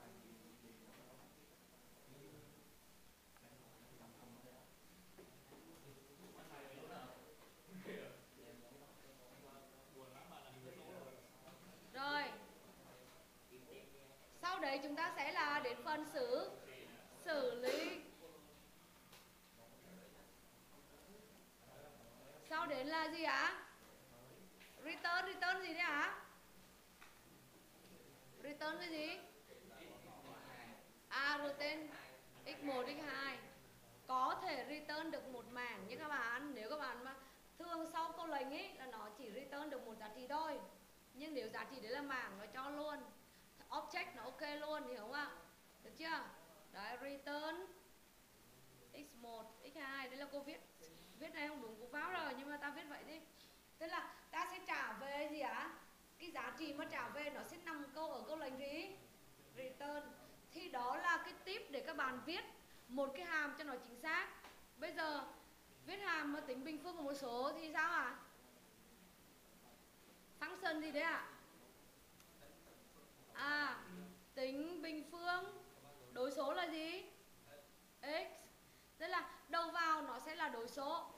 Rồi. Sau đấy chúng ta sẽ là đến phần xử lý. Sau đến là gì ạ? Return gì đấy ạ? Return cái gì? Return x1, x2. Có thể return được một mảng nha các bạn. Nếu các bạn mà thường sau câu lệnh ấy là nó chỉ return được một giá trị thôi. Nhưng nếu giá trị đấy là mảng nó cho luôn. Object nó ok luôn, hiểu không ạ? Được chưa? Đấy, return x1, x2. Đấy là cô viết này không đúng, cô báo rồi, nhưng mà ta viết vậy đi. Tức là ta sẽ trả về gì ạ? Cái cái giá trị mà trả về nó sẽ nằm ở câu lệnh gì? Return. Thì đó là cái tip để các bạn viết một cái hàm cho nó chính xác. Bây giờ viết hàm mà tính bình phương của một số thì sao ạ? Function gì đấy ạ? Tính bình phương đối số là gì? X. Tức là đầu vào nó sẽ là đối số.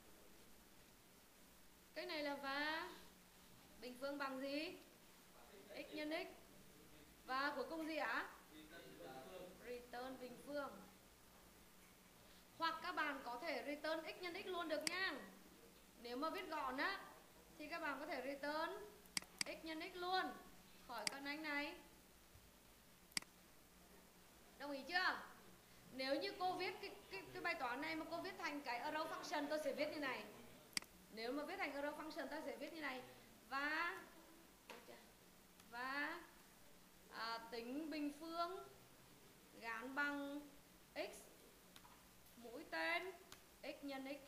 Cái này là và bình phương bằng gì? X nhân x. Và cuối cùng gì ạ? Return bình phương. Hoặc các bạn có thể return x nhân x luôn được nha. Nếu mà viết gọn á thì các bạn có thể return x nhân x luôn khỏi con anh này. Đồng ý chưa? Nếu như cô viết cái bài toán này mà cô viết thành cái arrow function, tôi sẽ viết như này. Nếu mà viết thành arrow function ta sẽ viết như này. Và tính bình phương gán bằng x mũi tên x nhân x.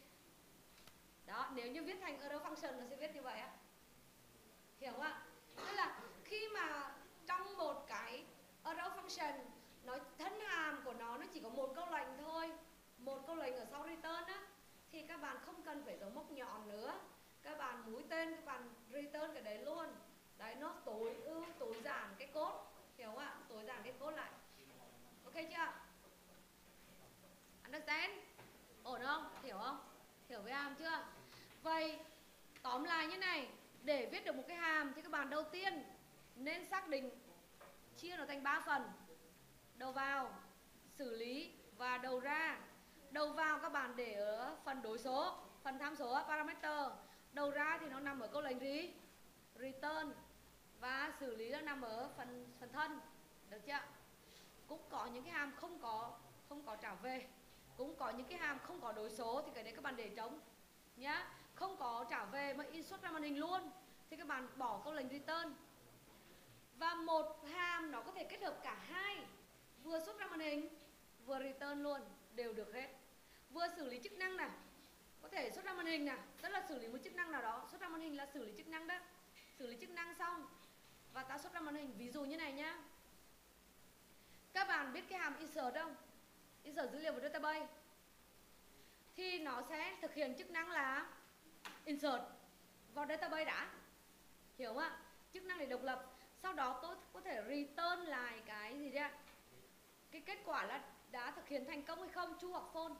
Đó, nếu như viết thành arrow function nó sẽ viết như vậy á. Hiểu không ạ? Tức là khi mà trong một cái arrow function nó thân hàm của nó chỉ có một câu lệnh thôi, một câu lệnh ở sau return á, thì các bạn không cần phải dấu mốc nhọn nữa. Các bạn mũi tên các bạn return cái đấy luôn. Đấy, nó tối ưu tối giản cái code. Hiểu không ạ? Tối giản cái code lại. Ok chưa? Understand? Ổn không? Hiểu không? Hiểu với hàm chưa? Vậy tóm lại như này, để viết được một cái hàm thì các bạn đầu tiên nên xác định chia nó thành 3 phần: đầu vào, xử lý và đầu ra. Đầu vào các bạn để ở phần đối số, phần tham số parameter. Đầu ra thì nó nằm ở câu lệnh gì? Return. Và xử lý nó nằm ở phần thân. Được chưa? Cũng có những cái hàm không có trả về, cũng có những cái hàm không có đối số thì cái đấy các bạn để trống nhá. Không có trả về mà in xuất ra màn hình luôn thì các bạn bỏ câu lệnh return. Và một hàm nó có thể kết hợp cả hai, vừa xuất ra màn hình vừa return luôn, đều được hết. Vừa xử lý chức năng này, có thể xuất ra màn hình này, tức là xử lý một chức năng nào đó. Xuất ra màn hình là xử lý chức năng đó. Xử lý chức năng xong và ta xuất ra màn hình. Ví dụ như này nhá. Các bạn biết cái hàm insert không? Insert dữ liệu vào database thì nó sẽ thực hiện chức năng là insert vào database đã. Hiểu không ạ? Chức năng này độc lập. Sau đó tôi có thể return lại cái gì đấy ạ? Cái kết quả là đã thực hiện thành công hay không, true hoặc false.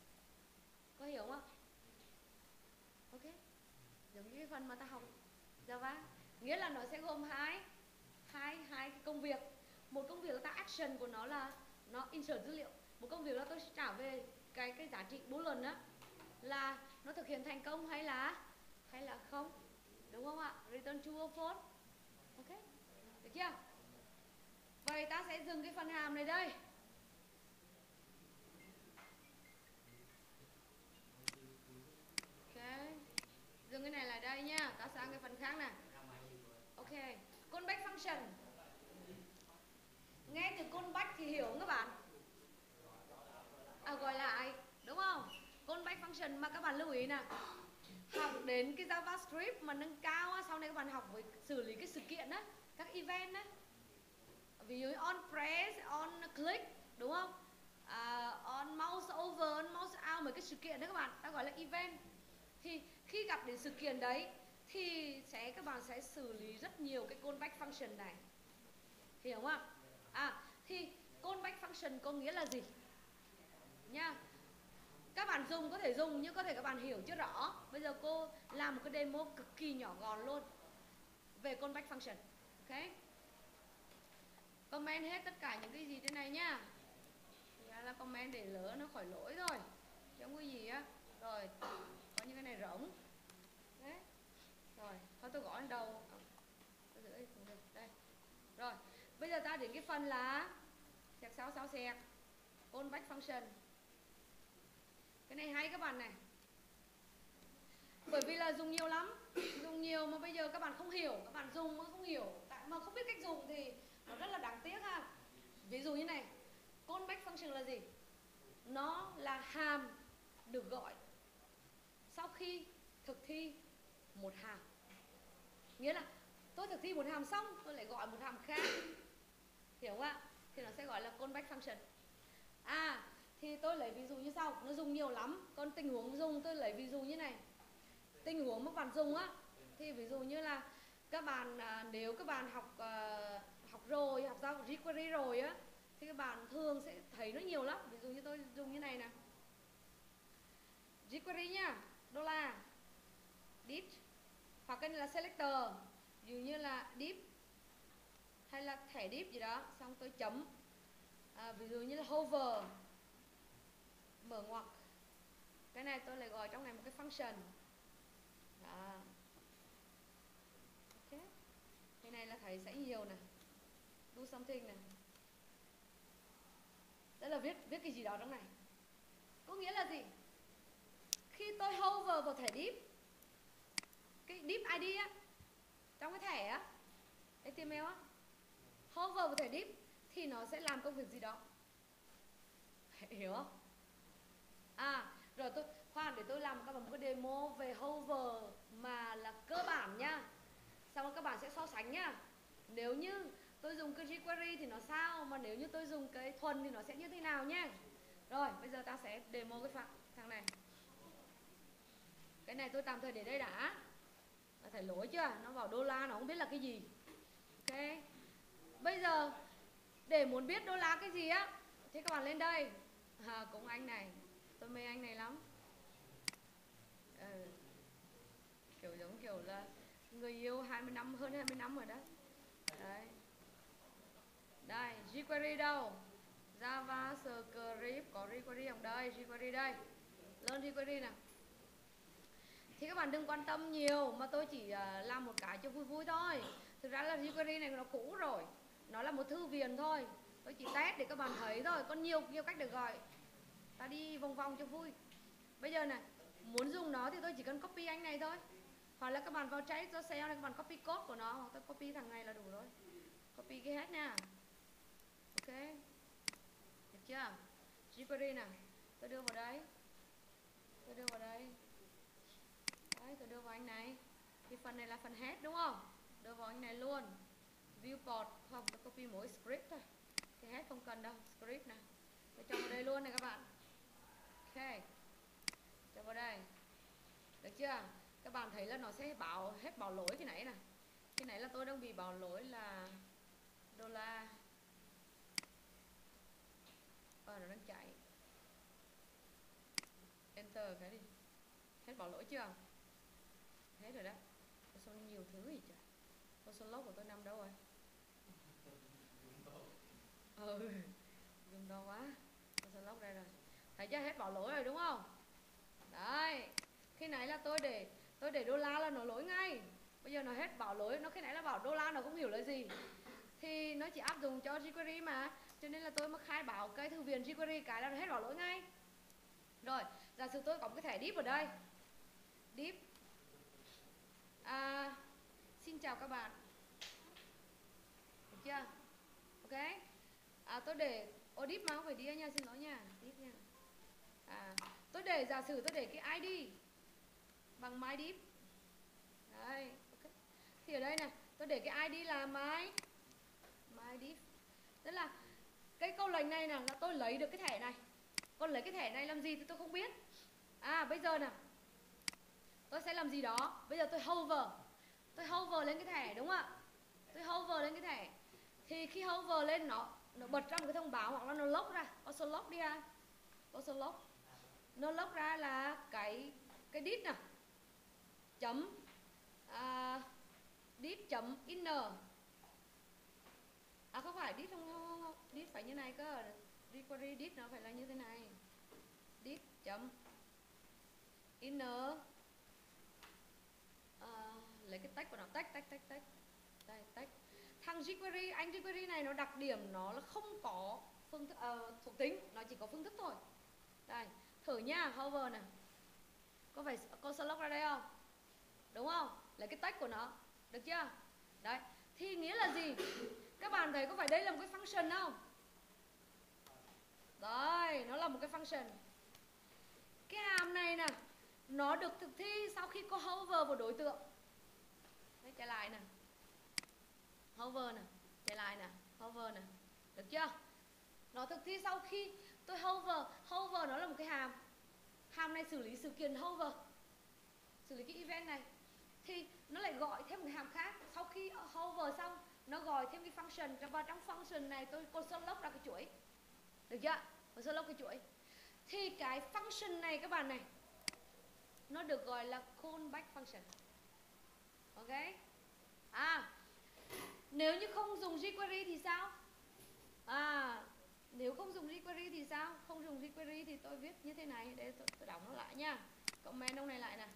Có hiểu không ạ? Ok. Giống như cái phần mà ta học Java. Nghĩa là nó sẽ gồm hai cái công việc. Một công việc ta action của nó là nó insert dữ liệu. Một công việc là tôi sẽ trả về cái giá trị boolean á, là nó thực hiện thành công hay là không. Đúng không ạ? Return true or false. Ok. Được chưa? Vậy ta sẽ dừng cái phần hàm này đây. Ok. Dừng cái này lại đây nha. Ta sang cái phần khác nè. Ok. Callback function. Nghe từ callback thì hiểu không các bạn? Gọi lại, đúng không? Callback function mà các bạn lưu ý nè. Học đến cái JavaScript mà nâng cao á, sau này các bạn học với xử lý cái sự kiện á, các event á. Ví dụ on press, on click, đúng không? On mouse over, on mouse out, mấy cái sự kiện đó các bạn, ta gọi là event. Thì khi gặp đến sự kiện đấy thì các bạn sẽ xử lý rất nhiều cái callback function này. Hiểu không ạ? Thì callback function có nghĩa là gì? Nha. Các bạn dùng có thể dùng nhưng có thể các bạn hiểu chưa rõ. Bây giờ cô làm một cái demo cực kỳ nhỏ gọn luôn về callback function. Ok. Comment hết tất cả những cái gì thế này nhá. Ra là comment để lỡ nó khỏi lỗi thôi. Chứ không có gì á. Rồi, có những cái này rỗng. Đấy. Rồi, thôi tôi gõ lên đầu. Đây. Rồi, bây giờ ta đến cái phần là sẹt sao sẹt callback function. Cái này hay các bạn này. Bởi vì là dùng nhiều lắm. Dùng nhiều mà bây giờ các bạn không hiểu. Các bạn dùng mà không hiểu, mà không biết cách dùng thì nó rất là đáng tiếc ha. Ví dụ như này, callback function là gì? Nó là hàm được gọi sau khi thực thi một hàm. Nghĩa là tôi thực thi một hàm xong tôi lại gọi một hàm khác, hiểu không ạ? Thì nó sẽ gọi là callback function. Thì tôi lấy ví dụ như sau, nó dùng nhiều lắm. Còn tình huống dùng tôi lấy ví dụ như này. Tình huống mà bạn dùng á, thì ví dụ như là các bạn nếu các bạn học rồi, học giao jQuery rồi á, thì các bạn thường sẽ thấy nó nhiều lắm. Ví dụ như tôi dùng như này nè, jQuery nha, $, div, hoặc cái này là selector, ví dụ như là div hay là thẻ div gì đó, xong tôi chấm, ví dụ như là hover, mở ngoặc. Cái này tôi lại gọi trong này một cái function. Đó. Okay. Cái này là thấy sẽ nhiều nè, do something nè. Đó là viết cái gì đó trong này. Có nghĩa là gì? Khi tôi hover vào thẻ div, cái div ID á, trong cái thẻ á, HTML á, hover vào thẻ div thì nó sẽ làm công việc gì đó. Hiểu không? Rồi tôi khoan, để tôi làm các bạn một cái demo về hover mà là cơ bản nha. Xong rồi các bạn sẽ so sánh nhá. Nếu như tôi dùng cái jQuery thì nó sao, mà nếu như tôi dùng cái thuần thì nó sẽ như thế nào nhá. Rồi, bây giờ ta sẽ demo cái thằng này. Cái này tôi tạm thời để đây đã. Đã thấy lỗi chưa? Nó vào $, nó không biết là cái gì. Ok. Bây giờ để muốn biết $, cái gì á, thì các bạn lên đây. Cũng anh này, tôi mê anh này lắm. Kiểu giống kiểu là người yêu 20 năm, hơn 20 năm rồi đó. Đấy. Đây, jQuery đâu? JavaScript, có jQuery không? Đây, jQuery đây. Lên jQuery nào. Thì các bạn đừng quan tâm nhiều, mà tôi chỉ làm một cái cho vui vui thôi. Thực ra là jQuery này nó cũ rồi, nó là một thư viện thôi. Tôi chỉ test để các bạn thấy thôi, có nhiều cách để gọi. Ta đi vòng vòng cho vui. Bây giờ này, muốn dùng nó thì tôi chỉ cần copy anh này thôi. Hoặc là các bạn vào Trace cho Excel này, các bạn copy code của nó, hoặc tôi copy thằng này là đủ rồi. Copy cái hết nha. Ok. Được chưa? jQuery nè, tôi đưa vào đây. Tôi đưa vào đây. Đấy, tôi đưa vào anh này. Cái phần này là phần head đúng không? Đưa vào anh này luôn. Viewport, không, tôi copy mỗi script thôi. Cái head không cần đâu, script nè. Tôi cho vào đây luôn này các bạn. Ok. Cho vào đây. Được chưa? Các bạn thấy là nó sẽ hết bảo lỗi cái nãy nè. Cái nãy là tôi đang bị bảo lỗi là $. Nó đang chạy. Enter cái đi. Hết bảo lỗi chưa? Hết rồi đó. Có sao nhiều thứ gì trời. Console log của tôi nằm đâu rồi? Dùng đâu quá. Console log đây rồi. Thấy chưa? Hết bảo lỗi rồi đúng không? Đấy. Khi nãy là tôi để $, là nó lỗi ngay. Bây giờ nó hết bảo lỗi. Nó khi nãy là bảo $, nó không hiểu là gì. Thì nó chỉ áp dụng cho jQuery mà. Cho nên là tôi mới khai báo cái thư viện jQuery cái là nó hết bảo lỗi ngay. Rồi, giả sử tôi có một cái thẻ div ở đây. Div. Xin chào các bạn. Được chưa? Ok. Tôi để div mà không phải dia nha, xin lỗi nha. Div nha. Tôi để giả sử tôi để cái ID bằng myDiv. Đấy, ok. Thì ở đây này, tôi để cái ID là myDiv. Tức là cái câu lệnh này là tôi lấy được cái thẻ này. Còn lấy cái thẻ này làm gì thì tôi không biết. Bây giờ nè, tôi sẽ làm gì đó. Bây giờ tôi hover lên cái thẻ đúng không ạ? Tôi hover lên cái thẻ. Thì khi hover lên nó bật ra một cái thông báo, hoặc là nó log ra, console log đi ra. Console log. Nó log ra là cái div nè. Chấm div chấm inner. Không phải div không. Div phải như này cơ. jQuery div nó phải là như thế này. Div chấm inner. Lấy cái tag của nó, tag. Đây, tag. Thằng jQuery, anh jQuery này nó đặc điểm nó là không có thuộc tính, nó chỉ có phương thức thôi. Đây, thử nha, hover nè. Có phải console log ra đây không? Đúng không? Lấy cái tag của nó, được chưa? Đấy, thì nghĩa là gì? Các bạn thấy có phải đây là một cái function không? Đấy, nó là một cái function. Cái hàm này nè, nó được thực thi sau khi có hover vào đối tượng. Đấy, trở lại nè. hover nè, chạy lại nè, hover nè, được chưa? Nó thực thi sau khi tôi hover nó là một cái hàm này xử lý sự kiện hover, xử lý cái event này, thì nó lại gọi thêm một cái hàm khác. Sau khi hover xong nó gọi thêm cái function, và trong function này tôi console log ra cái chuỗi, được chưa? Console log cái chuỗi. Thì cái function này các bạn này, nó được gọi là callback function. Ok? Nếu như không dùng jQuery thì sao? Nếu không dùng jQuery thì sao? Không dùng jQuery thì tôi viết như thế này, để tôi đọc nó lại nha. Comment ông này lại nè.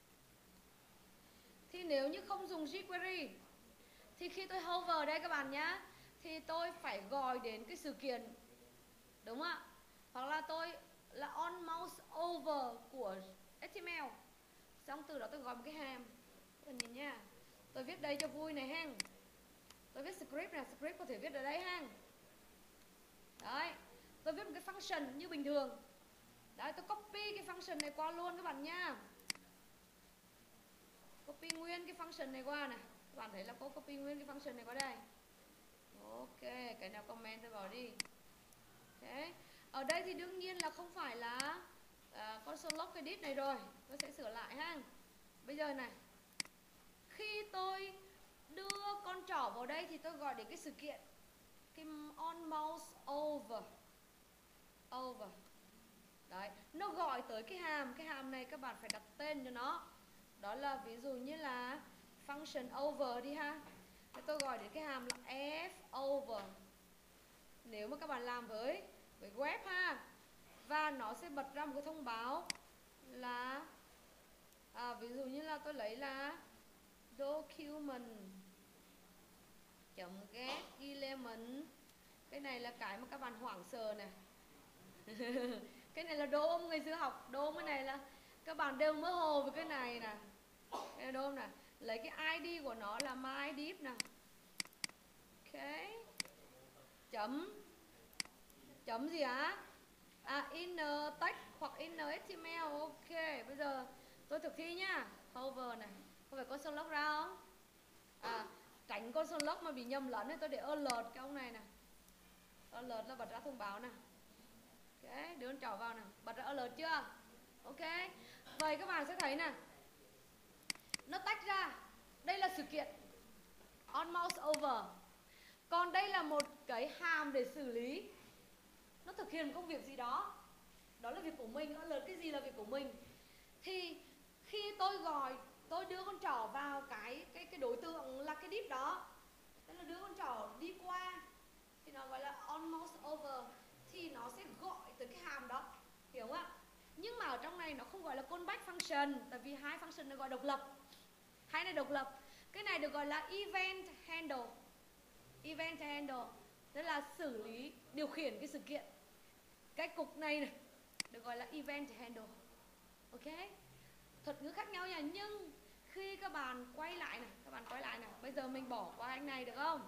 Thì nếu như không dùng jQuery thì khi tôi hover đây các bạn nhá, thì tôi phải gọi đến cái sự kiện, đúng không ạ? Hoặc là tôi là on mouse over của HTML, xong từ đó tôi gọi một cái hàm. Các bạn nhìn nha, tôi viết đây cho vui này ha. Tôi viết script này, script có thể viết ở đây ha. Đấy, tôi viết một cái function như bình thường. Đấy, tôi copy cái function này qua luôn các bạn nha. Copy nguyên cái function này qua này. Các bạn thấy là có copy nguyên cái function này qua đây. Ok, cái nào comment tôi vào đi. Thế, ở đây thì đương nhiên là không phải là console log edit này rồi. Tôi sẽ sửa lại ha. Bây giờ này, khi tôi đưa con trỏ vào đây thì tôi gọi đến cái sự kiện, cái on mouse over. Đấy, nó gọi tới cái hàm này các bạn phải đặt tên cho nó. Đó là ví dụ như là function over đi ha. Thế tôi gọi đến cái hàm là f over. Nếu mà các bạn làm với web ha, và nó sẽ bật ra một cái thông báo là ví dụ như là tôi lấy là document .get element. Cái này là cái mà các bạn hoảng sợ này. Cái này là DOM, ngày xưa học DOM, cái này là các bạn đều mơ hồ với cái này nè. Cái này DOM nè, lấy cái ID của nó là mydiv nè. Ok. Chấm gì á? Inner text hoặc inner HTML. Ok, bây giờ tôi thực thi nhá. Hover này, có phải console log ra không? Tránh console log mà bị nhầm lẫn thì tôi để alert cái ông này nè. Alert là bật ra thông báo nè. Ok, đưa con trỏ vào nè, bật ra alert chưa? Ok, vậy các bạn sẽ thấy nè, nó tách ra. Đây là sự kiện on mouse over, còn đây là một cái hàm để xử lý, nó thực hiện một công việc gì đó, đó là việc của mình. Alert cái gì là việc của mình. Thì khi tôi gọi, tôi đưa con trỏ vào cái đối tượng là cái div đó, tức là đưa con trỏ đi qua, thì nó gọi là on mouse over, thì nó sẽ gọi tới cái hàm đó, hiểu không ạ? Nhưng mà ở trong này nó không gọi là callback function, tại vì hai function này gọi độc lập. Hai này độc lập. Cái này được gọi là event handle. Event handle tức là xử lý, điều khiển cái sự kiện. Cái cục này được gọi là event handle. Ok, thuật ngữ khác nhau nha. Nhưng khi các bạn quay lại này, bây giờ mình bỏ qua anh này được không?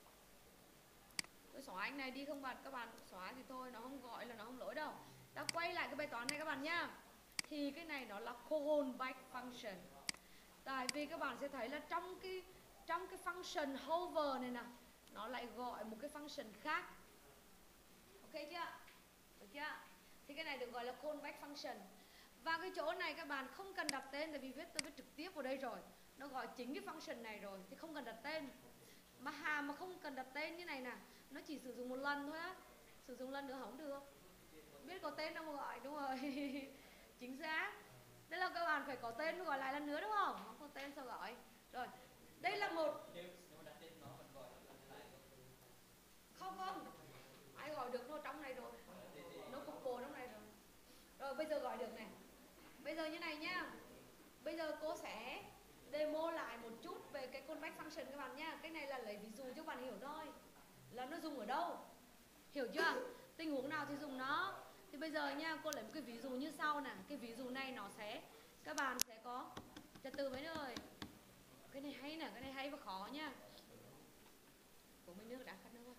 Tôi xóa anh này đi, không các bạn xóa thì thôi, nó không gọi là nó không lỗi đâu. Ta quay lại cái bài toán này các bạn nhá. Thì cái này nó là callback function. Tại vì các bạn sẽ thấy là trong cái function hover này nè, nó lại gọi một cái function khác. Ok chưa? Được chưa? Thì cái này được gọi là callback function. Và cái chỗ này các bạn không cần đặt tên, tại vì tôi viết trực tiếp vào đây rồi, nó gọi chính cái function này rồi, thì không cần đặt tên. Mà hàm mà không cần đặt tên như này nè, nó chỉ sử dụng một lần thôi á, sử dụng lần nữa không được, biết có tên đâu mà gọi, đúng rồi. Chính xác. Đây là các bạn phải có tên mới gọi lại lần nữa, đúng không? Không có tên sao gọi. Rồi, đây là một không ai gọi được, nó trong này rồi, nó cục bộ trong này rồi. Rồi bây giờ gọi được này. Bây giờ như này nhá, bây giờ cô sẽ demo lại một chút về cái callback function các bạn nha. Cái này là lấy ví dụ cho các bạn hiểu thôi, là nó dùng ở đâu, hiểu chưa? Tình huống nào thì dùng nó. Thì bây giờ nha, cô lấy một cái ví dụ như sau nè. Cái ví dụ này nó sẽ, các bạn sẽ có trật tự mấy nơi. Cái này hay nè, cái này hay và khó nha. Của mình nước đã khát nước.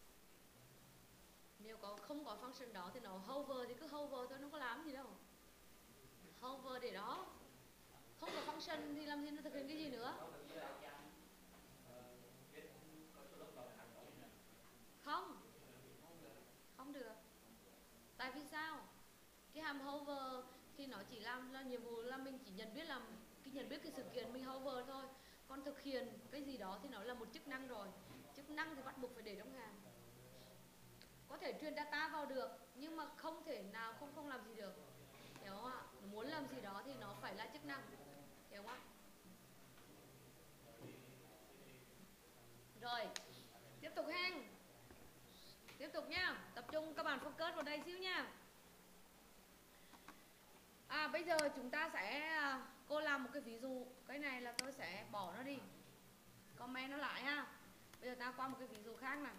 Nếu không có function đó thì nó hover thì cứ hover thôi, nó có làm gì đâu. hover để đó. Không có function thì làm gì nó thực hiện cái gì nữa? Không, không được. Tại vì sao? Cái hàm hover thì nó chỉ làm là nhiệm vụ là mình chỉ nhận biết cái sự kiện mình hover thôi. Còn thực hiện cái gì đó thì nó là một chức năng rồi. Chức năng thì bắt buộc phải để trong hàm. Có thể truyền data vào được nhưng mà không thể nào không làm gì được. Hiểu không ạ? Muốn làm gì đó thì nó phải là chức năng. Hiểu không ạ? Rồi, tiếp tục hen. Tiếp tục nha. Tập trung các bạn focus vào đây xíu nha. Bây giờ chúng ta sẽ cô làm một cái ví dụ. Cái này là tôi sẽ bỏ nó đi, comment nó lại ha. Bây giờ ta qua một cái ví dụ khác nào.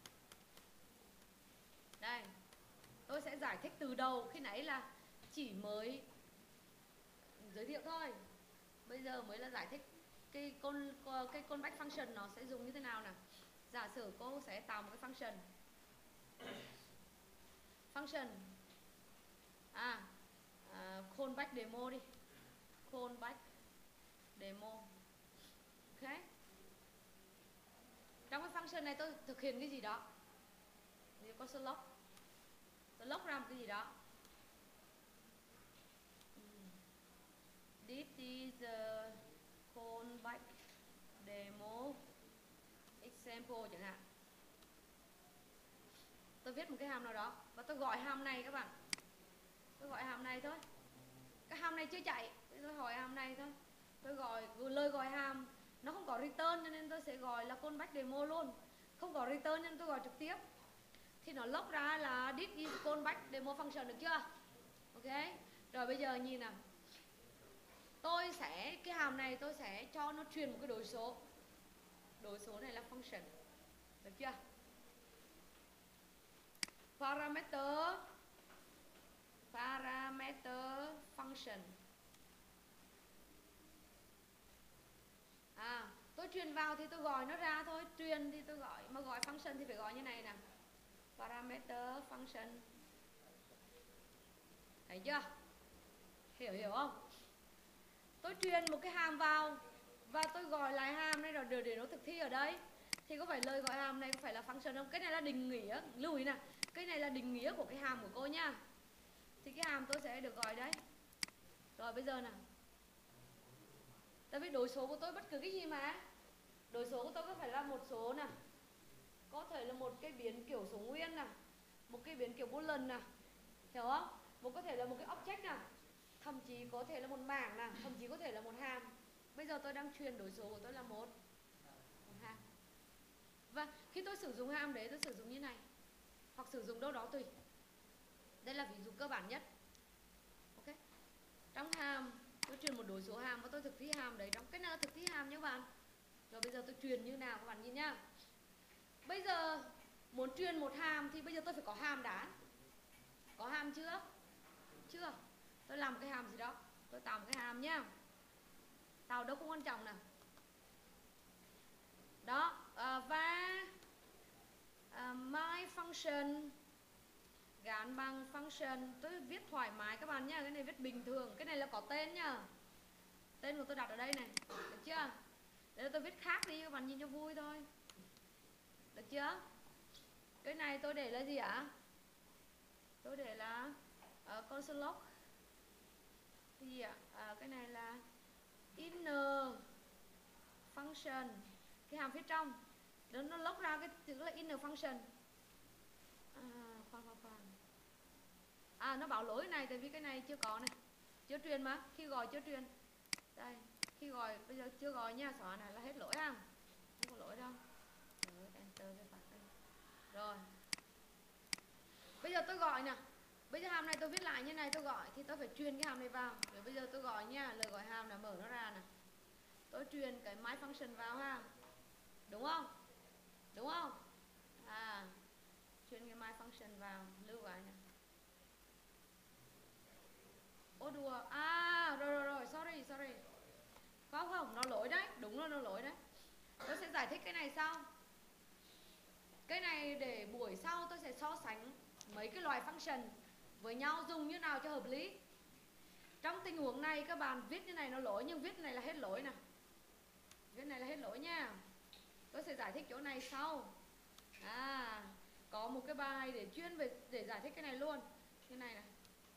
Đây, tôi sẽ giải thích từ đầu. Khi nãy là chỉ mới giới thiệu thôi. Bây giờ mới là giải thích cái callback function nó sẽ dùng như thế nào nè. Giả sử cô sẽ tạo một cái function callback demo đi. Callback demo. Ok. Trong cái function này tôi thực hiện cái gì đó. Nếu có select, tôi log ra một cái gì đó. This is a callback demo example chẳng hạn. Tôi viết một cái hàm nào đó và tôi gọi hàm này các bạn. Tôi gọi hàm này thôi. Cái hàm này chưa chạy, tôi hỏi hàm này thôi. Tôi gọi lời gọi hàm nó không có return cho nên tôi sẽ gọi là callback demo luôn. Không có return nên tôi gọi trực tiếp. Thì nó log ra là this is callback demo function, được chưa? Ok. Rồi bây giờ nhìn nào. Cái hàm này tôi sẽ cho nó truyền một cái đối số. Đối số này là function. Được chưa? Parameter function. Tôi truyền vào thì tôi gọi nó ra thôi. Truyền thì tôi gọi, mà gọi function thì phải gọi như này nè. Parameter function. Thấy chưa? Hiểu không? Tôi truyền một cái hàm vào và tôi gọi lại hàm này rồi để nó thực thi ở đây. Thì có phải lời gọi hàm này có phải là function không? Cái này là định nghĩa, lưu ý nè. Cái này là định nghĩa của cái hàm của cô nha. Thì cái hàm tôi sẽ được gọi đấy. Rồi bây giờ nè. Tại vì đối số của tôi bất cứ cái gì mà. Đối số của tôi có phải là một số nè. Có thể là một cái biến kiểu số nguyên nè. Một cái biến kiểu boolean nè. Hiểu không? Có thể là một cái object nè. Thậm chí có thể là một bảng nè. Thậm chí có thể là một hàm. Bây giờ tôi đang truyền đối số của tôi là một hàm. Và khi tôi sử dụng hàm đấy tôi sử dụng như này. Hoặc sử dụng đâu đó tùy. Đây là ví dụ cơ bản nhất. Ok. Trong hàm tôi truyền một đối số hàm và tôi thực thi hàm đấy. Trong cái nào thực thi hàm nhé các bạn. Rồi bây giờ tôi truyền như nào các bạn nhìn nhá. Bây giờ muốn truyền một hàm thì bây giờ tôi phải có hàm đã. Có hàm chưa? Chưa. Tôi làm một cái hàm gì đó. Tôi tạo một cái hàm nhá. Tạo đâu không quan trọng nè. Đó. Và my function gắn bằng function. Tôi viết thoải mái các bạn nhá. Cái này viết bình thường. Cái này là có tên nhá. Tên của tôi đặt ở đây này. Được chưa? Để tôi viết khác đi các bạn nhìn cho vui thôi. Được chưa? Cái này tôi để là gì ạ? Tôi để là console log. Cái gì ạ? Cái này là inner function. Cái hàm phía trong. Nó log ra cái chữ là inner function. Nó bảo lỗi này tại vì cái này chưa có này. Chưa truyền mà. Khi gọi chưa truyền. Đây. Khi gọi bây giờ chưa gọi nha. Xóa này là hết lỗi ha. Không có lỗi đâu. Rồi, enter cái phạt đây. Rồi. Bây giờ tôi gọi nè. Bây giờ hàm này tôi viết lại như này tôi gọi thì tôi phải truyền cái hàm này vào. Rồi bây giờ tôi gọi nha, lời gọi hàm là mở nó ra nè. Tôi truyền cái my function vào ha. Đúng không? Đúng không? Truyền cái my function vào, lưu vào nè. Ô đùa. Rồi, sorry. Không, nó lỗi đấy, đúng là nó lỗi đấy. Tôi sẽ giải thích cái này sau. Cái này để buổi sau tôi sẽ so sánh mấy cái loại function với nhau dùng như nào cho hợp lý. Trong tình huống này các bạn viết như này nó lỗi, nhưng viết này là hết lỗi nè. Viết này là hết lỗi nha. Tôi sẽ giải thích chỗ này sau. Có một cái bài để chuyên về để giải thích cái này luôn. Như này này.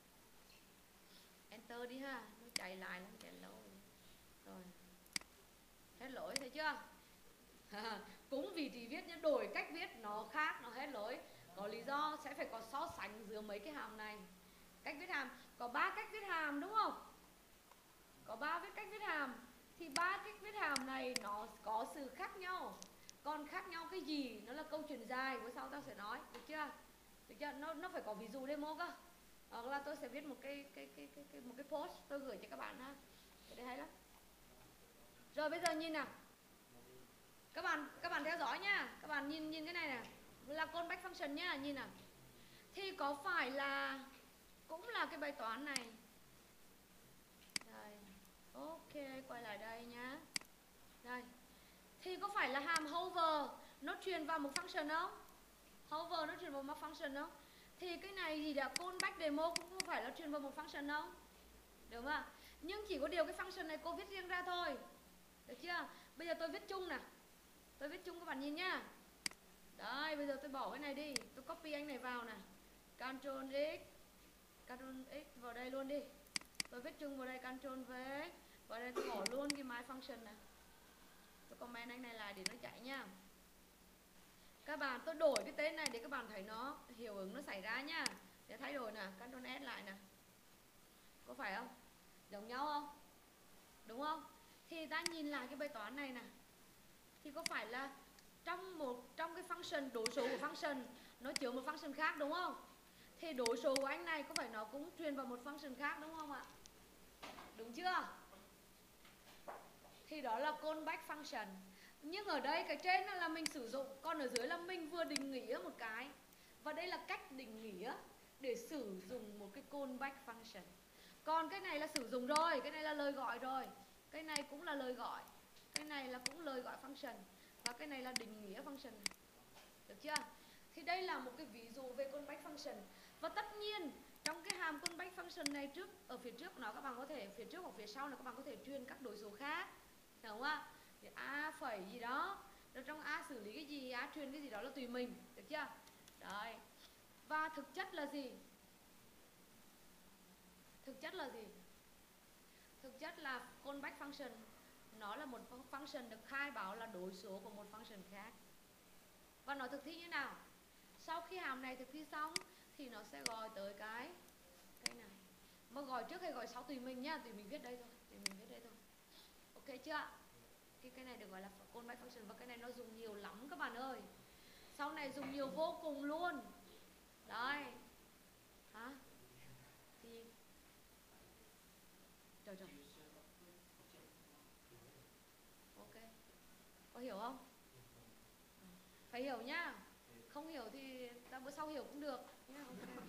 Enter đi ha, nó chạy lại nó chạy lâu. Rồi. Hết lỗi thấy chưa? Cũng vị trí viết nhưng đổi cách viết nó khác, nó hết lỗi. Có lý do sẽ phải có so sánh giữa mấy cái hàm này. Cách viết hàm, có 3 cách viết hàm đúng không? Có 3 cách viết hàm. Thì 3 cách viết hàm này nó có sự khác nhau. Còn khác nhau cái gì? Nó là câu chuyện dài, bữa sau tao sẽ nói, được chưa? Được chưa? Nó phải có ví dụ demo cơ. Hoặc là tôi sẽ viết một cái post tôi gửi cho các bạn ha. Cái đấy hay lắm. Rồi bây giờ nhìn nào. Các bạn theo dõi nha. Các bạn nhìn cái này nè. Là callback function nhá, nhìn nào. Thì có phải là cũng là cái bài toán này. Đây. Ok, quay lại đây nhá. Đây. Thì có phải là hàm hover nó truyền vào một function không? Hover nó truyền vào một function không? Thì cái này gì đã callback demo cũng không phải là truyền vào một function không? Đúng không ạ? Nhưng chỉ có điều cái function này cô viết riêng ra thôi. Được chưa? Bây giờ tôi viết chung nè. Tôi viết chung các bạn nhìn nhá. Đấy, bây giờ tôi bỏ cái này đi. Tôi copy anh này vào nè. Ctrl X vào đây luôn đi. Tôi viết chung vào đây Ctrl V. Vào đây tôi bỏ luôn cái my function này. Tôi comment anh này lại để nó chạy nha. Các bạn, tôi đổi cái tên này để các bạn thấy nó hiệu ứng nó xảy ra nha. Để thay đổi nè, Ctrl S lại nè. Có phải không? Giống nhau không? Đúng không? Thì ta nhìn lại cái bài toán này nè. Thì có phải là trong cái function, đối số của function nó chứa một function khác đúng không? Thì đối số của anh này có phải nó cũng truyền vào một function khác đúng không ạ? Đúng chưa? Thì đó là callback function. Nhưng ở đây cái trên là mình sử dụng, còn ở dưới là mình vừa định nghĩa một cái. Và đây là cách định nghĩa để sử dụng một cái callback function. Còn cái này là sử dụng rồi, cái này là lời gọi rồi. Cái này cũng là lời gọi. Cái này là cũng lời gọi function. Và cái này là định nghĩa function. Được chưa? Thì đây là một cái ví dụ về callback function. Và tất nhiên trong cái hàm callback function này ở phía trước của nó các bạn có thể, phía trước hoặc phía sau là các bạn có thể truyền các đối số khác. Hiểu không ạ? Thì A phẩy gì đó. Rồi trong A xử lý cái gì, A truyền cái gì đó là tùy mình. Được chưa? Đấy. Và thực chất là gì? Thực chất là gì? Thực chất là callback function nó là một function được khai báo là đối số của một function khác. Và nó thực thi như nào? Sau khi hàm này thực thi xong thì nó sẽ gọi tới cái này. Mà gọi trước hay gọi sau tùy mình nhá, tùy mình viết đây thôi, tùy mình viết đây thôi. Ok chưa? Cái này được gọi là callback function và cái này nó dùng nhiều lắm các bạn ơi. Sau này dùng nhiều vô cùng luôn. Đấy. Hả? Thì trời. Ok. Có hiểu không? Phải hiểu nhá. Không hiểu thì ta bữa sau hiểu cũng được nhá.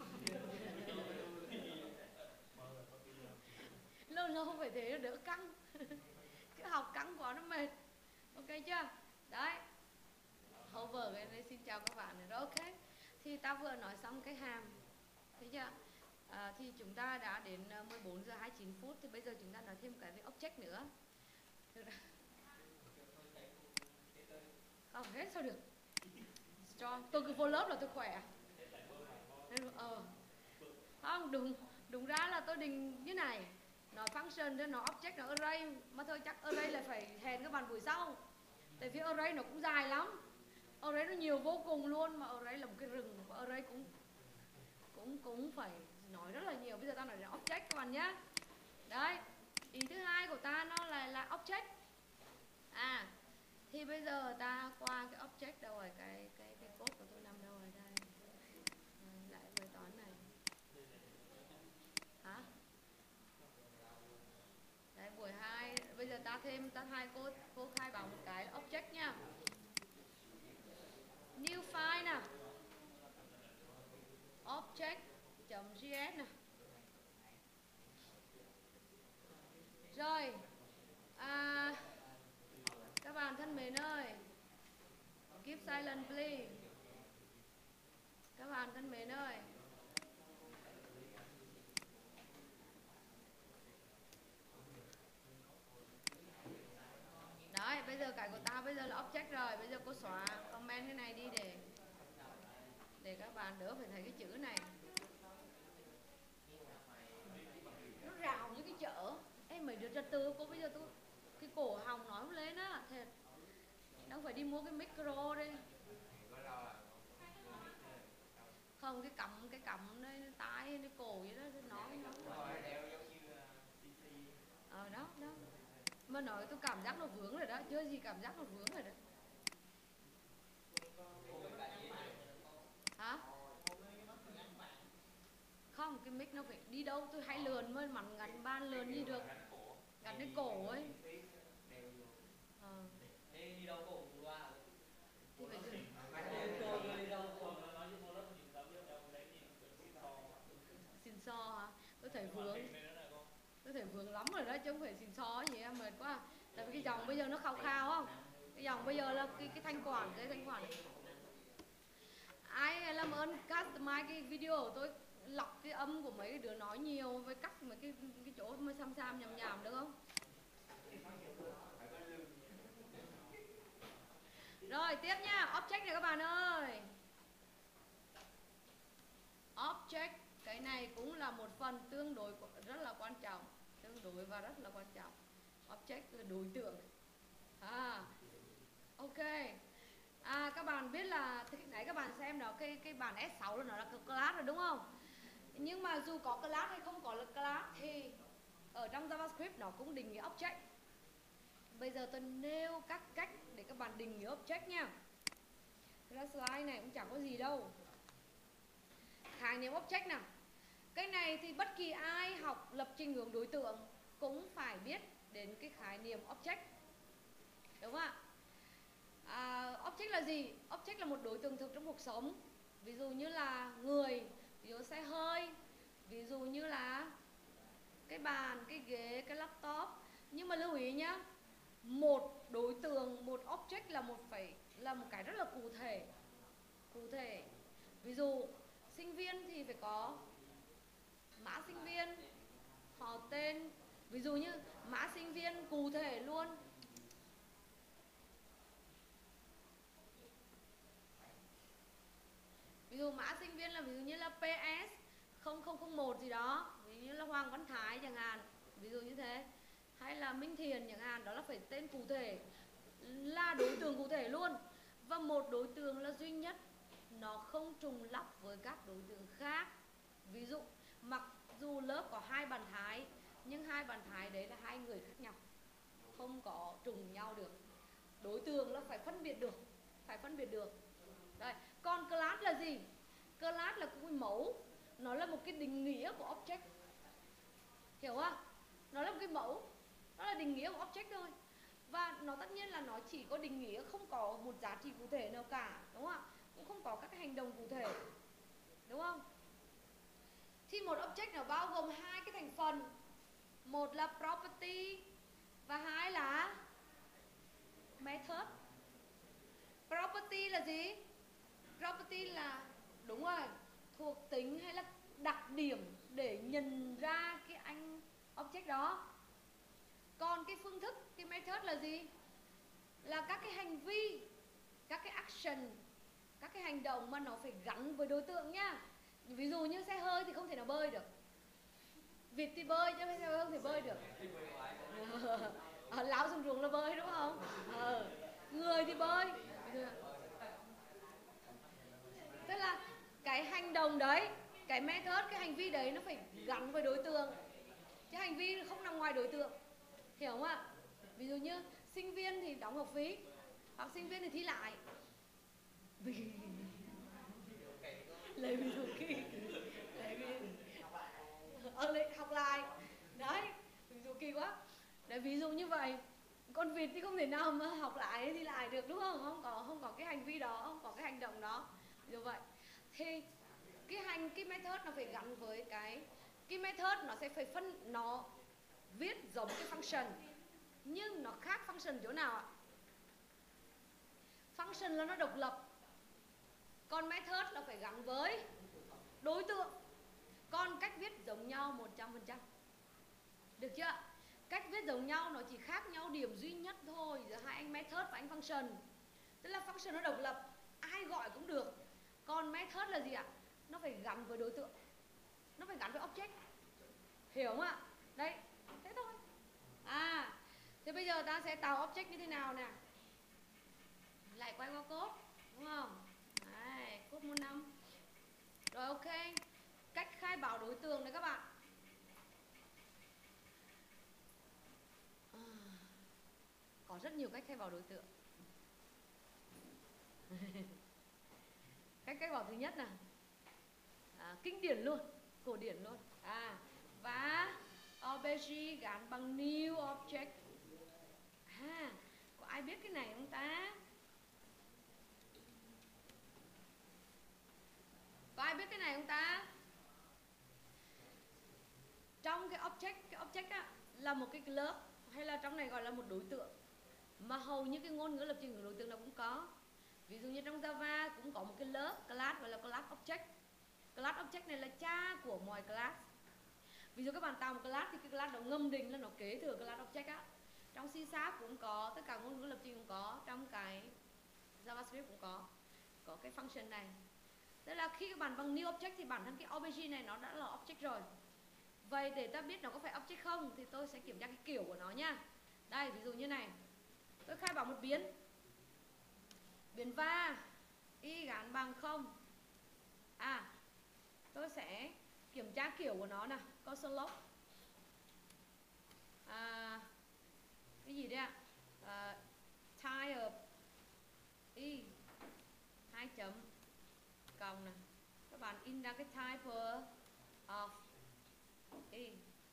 Okay. Lâu không phải thế đỡ căng. Chứ học căng quá nó mệt. Ok chưa? Đấy. Hover cái này xin chào các bạn. Rồi ok. Thì ta vừa nói xong cái hàm. Thấy chưa? Thì chúng ta đã đến 14 giờ 29 phút. Thì bây giờ chúng ta nói thêm cái về object nữa. Không hết sao được. Strong. Tôi cứ vô lớp là tôi khỏe. Không, đúng ra là tôi định như này. Nói function thì nó object, nó array. Mà thôi chắc array là phải hẹn các bạn buổi sau. Tại vì array nó cũng dài lắm. Array nó nhiều vô cùng luôn. Mà array là một cái rừng. Và array cũng phải nói rất là nhiều. Bây giờ ta nói là object các bạn nhé. Đấy. Ý thứ hai của ta nó là object. Thì bây giờ ta qua cái object đâu rồi, cái code của tôi nằm đâu rồi đây. Lại bài toán này. Hả? Đấy, buổi 2, bây giờ ta thêm hai cô khai báo một cái object nha. New file nè. Object.js nè. Rồi. Các bạn thân mến ơi. Keep silent please. Các bạn thân mến ơi. giờ cái của tao bây giờ là object rồi. Bây giờ cô xóa comment cái này đi để các bạn đỡ phải thấy cái chữ này. Nó rào như cái chợ. Ê mấy đứa trật tự cô bây giờ tôi cái cổ họng nói không lên á. Thiệt. Đâu phải đi mua cái micro đi. Không, cái cắm đây, tai, cái cổ vậy đó, nói đó. Mà nói tôi cảm giác nó vướng rồi đó, chưa gì cảm giác nó vướng rồi đó. Hả? Không, cái mic nó phải đi đâu, tôi hay lườn mới mặn ngắn ban lườn gì được. Gắn cái cổ ấy. Thế đi đâu cổ loa? Thì phải đi đâu cổ nói cho cô lớp nhìn tấm như đâu đấy nhìn xin so hả? Tôi thấy vướng lắm rồi đó chứ không phải xin so gì em mệt quá. Tại vì cái dòng bây giờ nó khao khao không? Cái dòng bây giờ là cái thanh quản ai làm ơn customize cái video của tôi, lọc cái âm của mấy cái đứa nói nhiều với cắt mấy cái chỗ mà xăm nhằm được không? Rồi tiếp nha, object này các bạn ơi. Object, cái này cũng là một phần tương đối rất là quan trọng. Object là đối tượng. Ok. Các bạn biết là nãy các bạn xem đó, cái bản S6 là nó là class rồi đúng không? Nhưng mà dù có class hay không có class thì ở trong JavaScript nó cũng định nghĩa object. Bây giờ tôi nêu các cách để các bạn định nghĩa object nha. Cái slide này cũng chẳng có gì đâu. Khái niệm object nào. Cái này thì bất kỳ ai học lập trình hướng đối tượng cũng phải biết đến cái khái niệm object. Đúng không ạ? Object là gì? Object là một đối tượng thực trong cuộc sống. Ví dụ như là người, ví dụ xe hơi, ví dụ như là cái bàn, cái ghế, cái laptop. Nhưng mà lưu ý nhá, một đối tượng, một object là một cái rất là cụ thể. Ví dụ sinh viên thì phải có mã sinh viên, họ tên. Ví dụ như mã sinh viên cụ thể luôn. Ví dụ mã sinh viên là ví dụ như là PS 0001 gì đó, ví dụ như là Hoàng Văn Thái chẳng hạn, ví dụ như thế. Hay là Minh Thiền chẳng hạn, đó là phải tên cụ thể, là đối tượng cụ thể luôn. Và một đối tượng là duy nhất, nó không trùng lắp với các đối tượng khác. Ví dụ mặc dù lớp có 2 bàn Thái, nhưng 2 bàn Thái đấy là 2 người khác nhau, không có trùng nhau được. Đối tượng là phải phân biệt được. Đấy. Còn class là gì? Class là cái mẫu, nó là một cái định nghĩa của object. Hiểu không? Nó là một cái mẫu, nó là định nghĩa của object thôi. Và nó tất nhiên là nó chỉ có định nghĩa, không có một giá trị cụ thể nào cả, đúng không ạ? Cũng không có các cái hành động cụ thể, đúng không? Thì một object nó bao gồm 2 cái thành phần. Một là property và 2 là method. Property là gì? Property là, đúng rồi, thuộc tính hay là đặc điểm để nhận ra cái anh object đó. Còn cái phương thức, cái method là gì? Là các cái hành vi, các cái action, các cái hành động mà nó phải gắn với đối tượng nhá. Ví dụ như xe hơi thì không thể nào bơi được. Vịt thì bơi chứ xe hơi không thể bơi được. Lão xuống ruộng là bơi đúng không? Người thì bơi. Tức là cái hành động đấy, cái method, cái hành vi đấy nó phải gắn với đối tượng, chứ hành vi không nằm ngoài đối tượng. Hiểu không ạ? Ví dụ như sinh viên thì đóng học phí, hoặc sinh viên thì thi lại. Lấy ví dụ kỳ, học lại. Đấy, ví dụ kỳ quá. Đấy, ví dụ như vậy. Con vịt thì không thể nào mà học lại thi lại được, đúng không? Không có cái hành vi đó, không có cái hành động đó. Như vậy thì cái method nó phải gắn với cái method, nó sẽ phải nó viết giống cái function nhưng nó khác function chỗ nào ạ? Function là nó độc lập, còn method là phải gắn với đối tượng. Còn cách viết giống nhau 100%. Được chưa? Cách viết giống nhau, nó chỉ khác nhau điểm duy nhất thôi giữa hai anh method và anh function. Tức là function nó độc lập, ai gọi cũng được. Còn method là gì ạ? Nó phải gắn với đối tượng, nó phải gắn với object. Hiểu không ạ? Đấy, thế thôi. Thế bây giờ ta sẽ tạo object như thế nào nè? Lại quay qua code, đúng không? Đấy, code môn 5. Rồi ok. Cách khai báo đối tượng này các bạn. Có rất nhiều cách khai báo đối tượng. Cách khai báo thứ nhất là kinh điển luôn, cổ điển luôn. Và obj gắn bằng new object. Có ai biết cái này không ta? Có ai biết cái này không ta? Trong cái object á, là một cái club, hay là trong này gọi là một đối tượng, mà hầu như cái ngôn ngữ lập trình của đối tượng nào cũng có. Ví dụ như trong Java cũng có một cái lớp class gọi là class object. Class object này là cha của mọi class. Ví dụ các bạn tạo một class thì cái class đó ngầm định là nó kế thừa class object á. Trong C# cũng có, tất cả ngôn ngữ lập trình cũng có, trong cái JavaScript cũng có cái function này. Tức là khi các bạn bằng new object thì bản thân cái obj này nó đã là object rồi. Vậy để ta biết nó có phải object không thì tôi sẽ kiểm tra cái kiểu của nó nha. Đây, ví dụ như này. Tôi khai báo một biến va y gắn bằng 0. Tôi sẽ kiểm tra kiểu của nó nè, console cái gì đấy ạ? Type y 2 chấm cộng nè. Các bạn in ra cái type of y.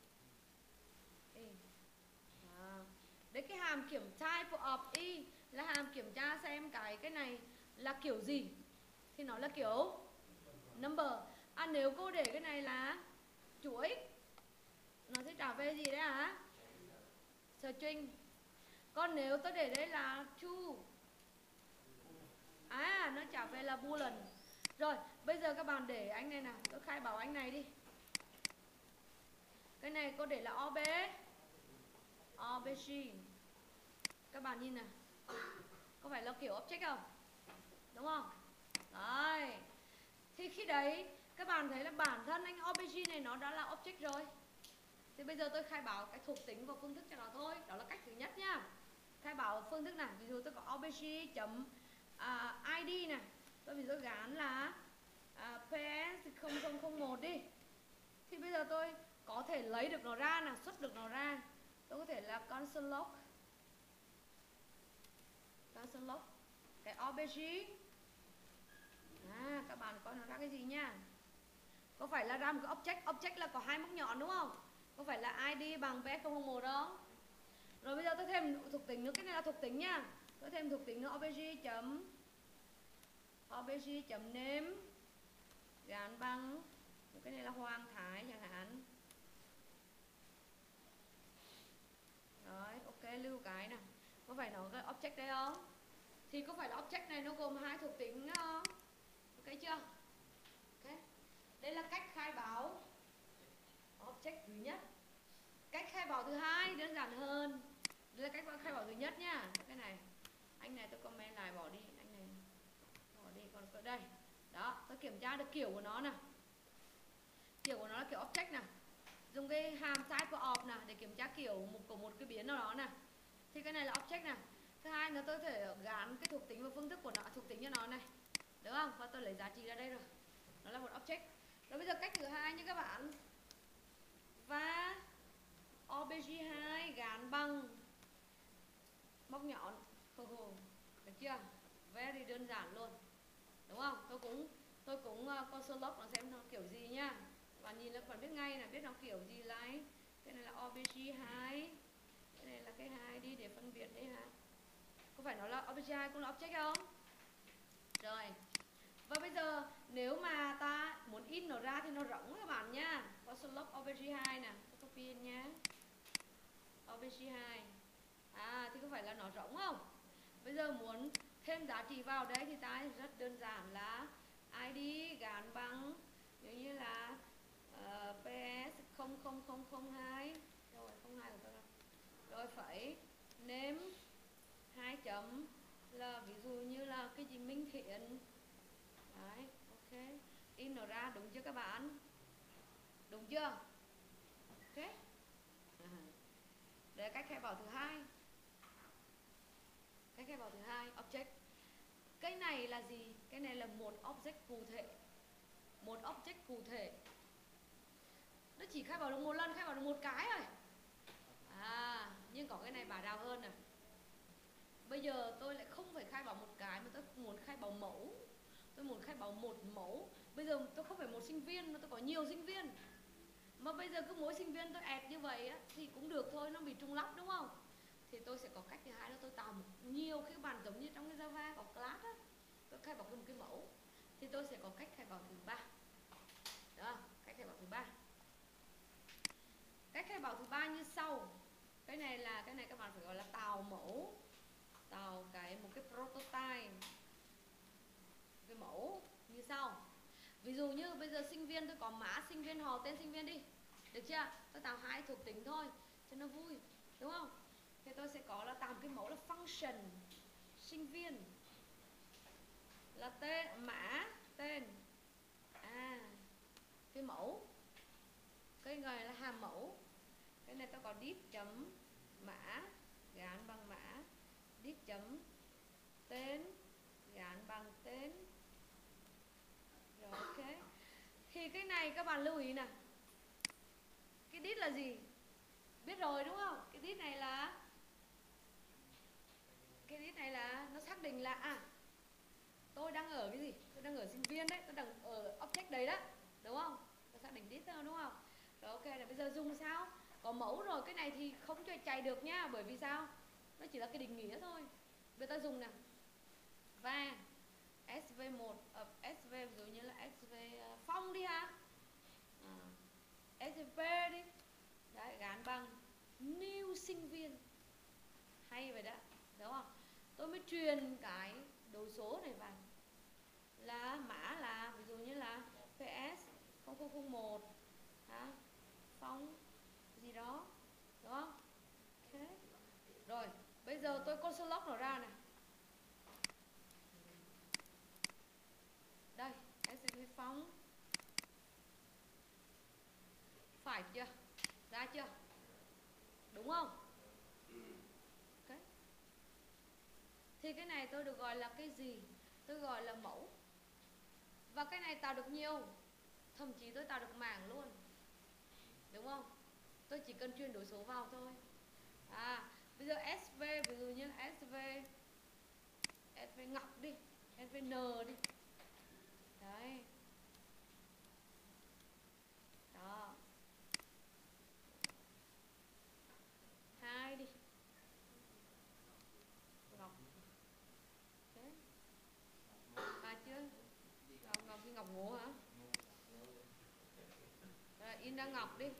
Đấy, cái hàm kiểm type of y là hàm kiểm tra xem cái này là kiểu gì. Thì nó là kiểu number. Nếu cô để cái này là chuỗi, nó sẽ trả về gì đấy hả? String. Còn nếu tôi để đây là true, nó trả về là boolean. Rồi, bây giờ các bạn để anh này nào, tôi khai báo anh này đi. Cái này cô để là obj. Các bạn nhìn này, có phải là kiểu object không? Đúng không? Đấy. Thì khi đấy các bạn thấy là bản thân anh obj này nó đã là object rồi. Thì bây giờ tôi khai báo cái thuộc tính và phương thức cho nó thôi. Đó là cách thứ nhất nhá. Khai báo phương thức này, ví dụ tôi có obj chấm id này. Tôi ví dụ gán là ps0001 đi. Thì bây giờ tôi có thể lấy được nó ra là xuất được nó ra. Tôi có thể là console log cái obj. Các bạn coi nó ra cái gì nha. Có phải là ra một cái object là có hai móc nhọn đúng không? Có phải là id bằng ps001 đó. Rồi bây giờ tôi thêm thuộc tính nữa, cái này là thuộc tính nha. Tôi thêm thuộc tính nữa obj chấm name gắn bằng, cái này là Hoàng Thái chẳng hạn. Rồi, ok, lưu cái nào. Có phải nó cái object đây không? Thì có phải là object này nó gồm hai thuộc tính không? Ok chưa? Ok. Đây là cách khai báo object thứ nhất. Cách khai báo thứ hai đơn giản hơn. Đây là cách khai báo thứ nhất nhá. Cái này, anh này tôi comment lại bỏ đi, anh này bỏ đi, còn đây. Đó, tôi kiểm tra được kiểu của nó nè. Kiểu của nó là kiểu object nè. Dùng cái hàm type of nè để kiểm tra kiểu của một cái biến nào đó nè. Thì cái này là object nè. Thứ hai nữa tôi có thể gắn cái thuộc tính và phương thức của nó, thuộc tính cho nó này. Được không? Và tôi lấy giá trị ra đây rồi. Nó là một object. Rồi bây giờ cách thứ hai nha các bạn. Và obj2 gắn bằng móc nhọn. Được chưa? Very đơn giản luôn. Đúng không? Tôi cũng console log nó xem nó kiểu gì nhá. Và nhìn là các bạn biết ngay là biết nó kiểu gì lại. Cái này là obj2. Cái này là cái 2 đi để phân biệt đấy hả? Có phải nó là obj2 cũng là object không? Rồi. Và bây giờ nếu mà ta muốn in nó ra thì nó rỗng các bạn nhá. Console log obj2 nè, tôi copy in nhá. obj2. Thì có phải là nó rỗng không? Bây giờ muốn thêm giá trị vào đấy thì ta rất đơn giản là id gắn bằng giống như là ps 00002. Rồi 02 của tôi đâu? rồi phẩy name 2 chấm là ví dụ như là cái gì Minh Thiện. Đấy, ok. In nó ra đúng chưa các bạn? Đúng chưa? Ok. Đấy là cách khai báo thứ hai. Cách khai báo thứ hai, object. Cái này là gì? Cái này là một object cụ thể. Một object cụ thể. Nó chỉ khai báo được một lần, khai báo được một cái rồi. Nhưng có cái này bà đào hơn này. Bây giờ tôi lại không phải khai báo một cái mà tôi muốn khai báo mẫu. Tôi muốn khai báo một mẫu. Bây giờ tôi không phải một sinh viên mà tôi có nhiều sinh viên. Mà bây giờ cứ mỗi sinh viên tôi add như vậy á, thì cũng được thôi, nó bị trùng lắp đúng không? Thì tôi sẽ có cách thứ hai là tôi tạo nhiều cái bản giống như trong cái Java có class á. Tôi khai báo một cái mẫu. Thì tôi sẽ có cách khai báo thứ ba. Đó, cách khai báo thứ ba. Cách khai báo thứ ba như sau. Cái này các bạn phải gọi là tạo mẫu. Tạo một cái prototype. Cái mẫu như sau. Ví dụ như bây giờ sinh viên tôi có mã sinh viên, họ tên sinh viên đi. Được chưa? Tôi tạo hai thuộc tính thôi cho nó vui, đúng không? Thì tôi sẽ có là tạo một cái mẫu là function sinh viên là tên, mã, tên. Cái mẫu. Cái này là hàm mẫu. Cái này tôi có div chấm mã gán bằng mã, div chấm tên gán bằng tên. Rồi ok. Thì cái này các bạn lưu ý nè. Cái div là gì? Biết rồi đúng không? Cái div này là nó xác định là tôi đang ở cái gì? Tôi đang ở sinh viên đấy, tôi đang ở object đấy đó, đúng không? Tôi xác định div thôi đúng không? Rồi ok, là bây giờ dùng sao? Có mẫu rồi, cái này thì không cho chạy được nhá, bởi vì sao? Nó chỉ là cái định nghĩa thôi. Bây giờ ta dùng nè. Và SV1 SV ví dụ như là SV Phong đi ha. SV đi. Đấy, gán bằng new sinh viên. Hay vậy đó, đúng không? Tôi mới truyền cái đồ số này vào. Là mã là ví dụ như là PS 0001 Phong gì đó, đúng không? Ok. Rồi, bây giờ tôi console log nó ra này. Đây, SV Phong. Phải chưa? Ra chưa? Đúng không? Okay. Thì cái này tôi được gọi là cái gì? Tôi gọi là mẫu. Và cái này tạo được nhiều. Thậm chí tôi tạo được mảng luôn. Đúng không? Tôi chỉ cần truyền đổi số vào thôi. Bây giờ SV, ví dụ như SV Ngọc đi, SVN đi. Đấy. Đó. 2 đi. Ngọc. Đấy. Chưa? Ngọc thì Ngọc Ngố hả? Rồi, in ra Ngọc đi.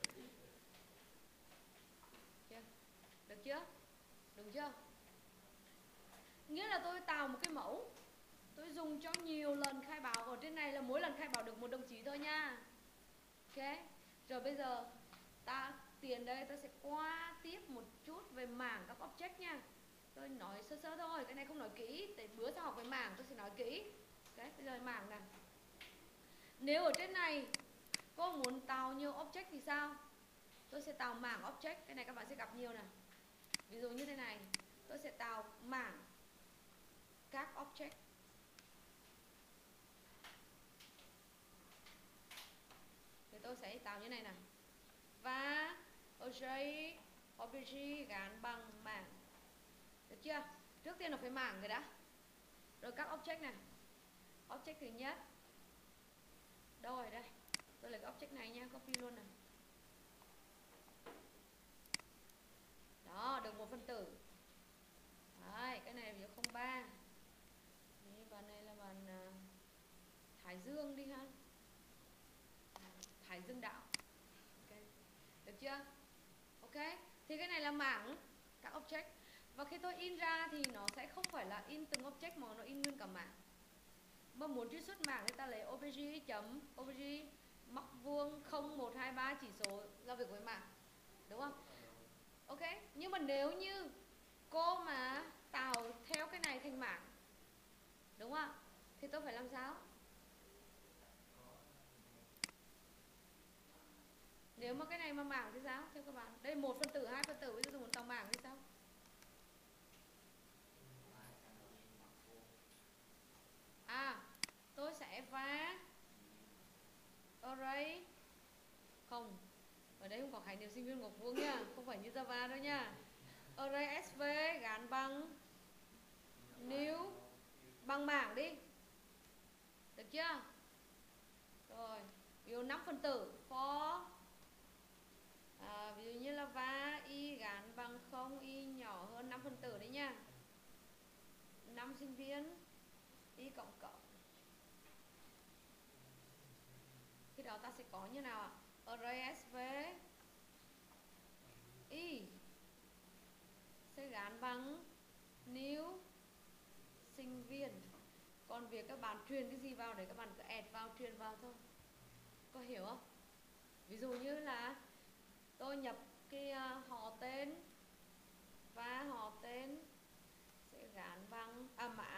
Được chưa? Đúng chưa? Nghĩa là tôi tạo một cái mẫu. Tôi dùng cho nhiều lần khai báo. Ở trên này là mỗi lần khai báo được một đồng chí thôi nha. Ok. Rồi bây giờ tiền đây ta sẽ qua tiếp một chút về mảng các object nha. Tôi nói sơ sơ thôi, cái này không nói kỹ. Để bữa sau học về mảng tôi sẽ nói kỹ. Ok, bây giờ mảng này. Nếu ở trên này cô muốn tạo nhiều object thì sao? Tôi sẽ tạo mảng object. Cái này các bạn sẽ gặp nhiều này. Ví dụ như thế này, tôi sẽ tạo mảng các object. Thì tôi sẽ tạo như này này. Và object gắn bằng mảng. Được chưa? Trước tiên là phải mảng rồi đã. Rồi các object này. Object thứ nhất. Đâu rồi đây? Tôi lấy cái object này nha, copy luôn này. Đó, được một phân tử. Đấy, cái này là 03. Bạn này là bạn Thái Dương đi ha. Thái Dương Đạo. Okay. Được chưa? Ok. Thì cái này là mảng các object. Và khi tôi in ra thì nó sẽ không phải là in từng object mà nó in nguyên cả mảng. Mà muốn truy xuất mảng thì ta lấy obj móc vuông 0123 chỉ số giao việc với mảng. Đúng không? Ok, nhưng mà nếu như cô mà tạo theo cái này thành mảng, đúng không? Thì tôi phải làm sao? Nếu mà cái này mà mảng thì sao? Theo các bạn, đây 1 phân tử, 2 phân tử, bây giờ muốn tạo mảng thì sao? Tôi sẽ vá array. Không, ở đây không có khái niệm sinh viên gộp vuông nha, không phải như Java đâu nha. Array sv gắn bằng new bằng mảng đi, được chưa? Rồi, ví dụ 5 phân tử for ví dụ như là va y gắn bằng 0, y nhỏ hơn 5 phân tử đấy nha. 5 sinh viên y cộng cộng. Khi đó ta sẽ có như nào ạ? Array sv y sẽ gắn bằng new sinh viên. Còn việc các bạn truyền cái gì vào để các bạn cứ add vào, truyền vào thôi. Có hiểu không? Ví dụ như là tôi nhập cái họ tên và họ tên sẽ gắn bằng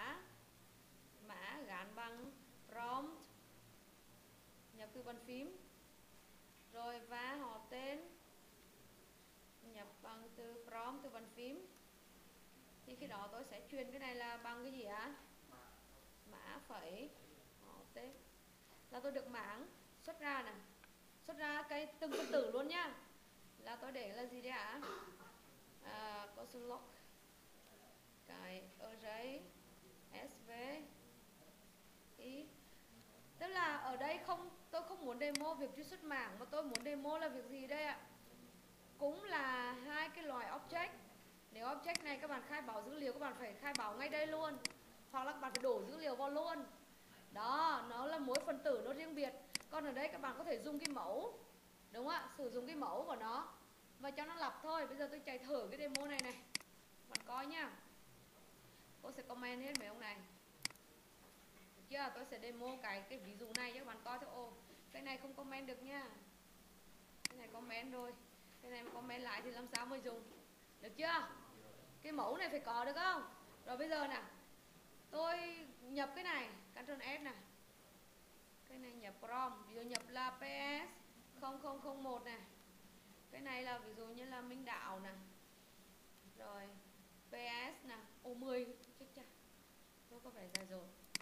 mã gắn bằng prompt, nhập từ bàn phím, rồi và họ tên nhập bằng từ prompt, từ bàn phím. Thì khi đó tôi sẽ truyền cái này là bằng cái gì ạ? Mã phẩy họ tên, là tôi được mảng xuất ra nè, xuất ra cái từng phân tử luôn nhá. Là tôi để là gì đấy ạ? Console cái array sv y. Tức là ở đây tôi không muốn demo việc truy xuất mảng, mà tôi muốn demo là việc gì đây ạ? Cũng là hai cái loại object. Nếu object này các bạn khai báo dữ liệu, các bạn phải khai báo ngay đây luôn, hoặc là các bạn phải đổ dữ liệu vào luôn. Đó, nó là mỗi phân tử nó riêng biệt. Còn ở đây các bạn có thể dùng cái mẫu, đúng không ạ? Sử dụng cái mẫu của nó và cho nó lặp thôi. Bây giờ tôi chạy thử cái demo này này, các bạn coi nhá. Cô sẽ comment hết mấy ông này, được chưa? Tôi sẽ demo cái ví dụ này cho các bạn coi thôi. Ồ, cái này không comment được nha, cái này comment rồi, cái này mà comment lại thì làm sao mà dùng, được chưa? Cái mẫu này phải có được không? Rồi bây giờ nè, tôi nhập cái này, Ctrl S này, cái này nhập prompt, ví dụ nhập là PS 0001 này, cái này là ví dụ như là Minh Đạo nè, rồi PS nè, 10, chết cha, tôi có vẻ dài rồi,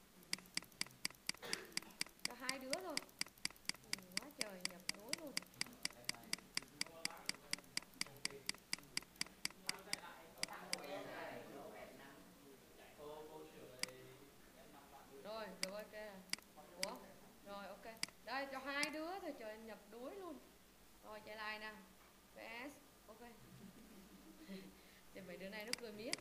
cho hai đứa thôi, quá trời nhập đối luôn. Rồi, được ok rồi. Ủa? Rồi ok. Đây cho hai đứa thôi, trời nhập đuối luôn. Rồi chạy lại nè. PS. Ok. Thì mấy đứa này nó cười miết.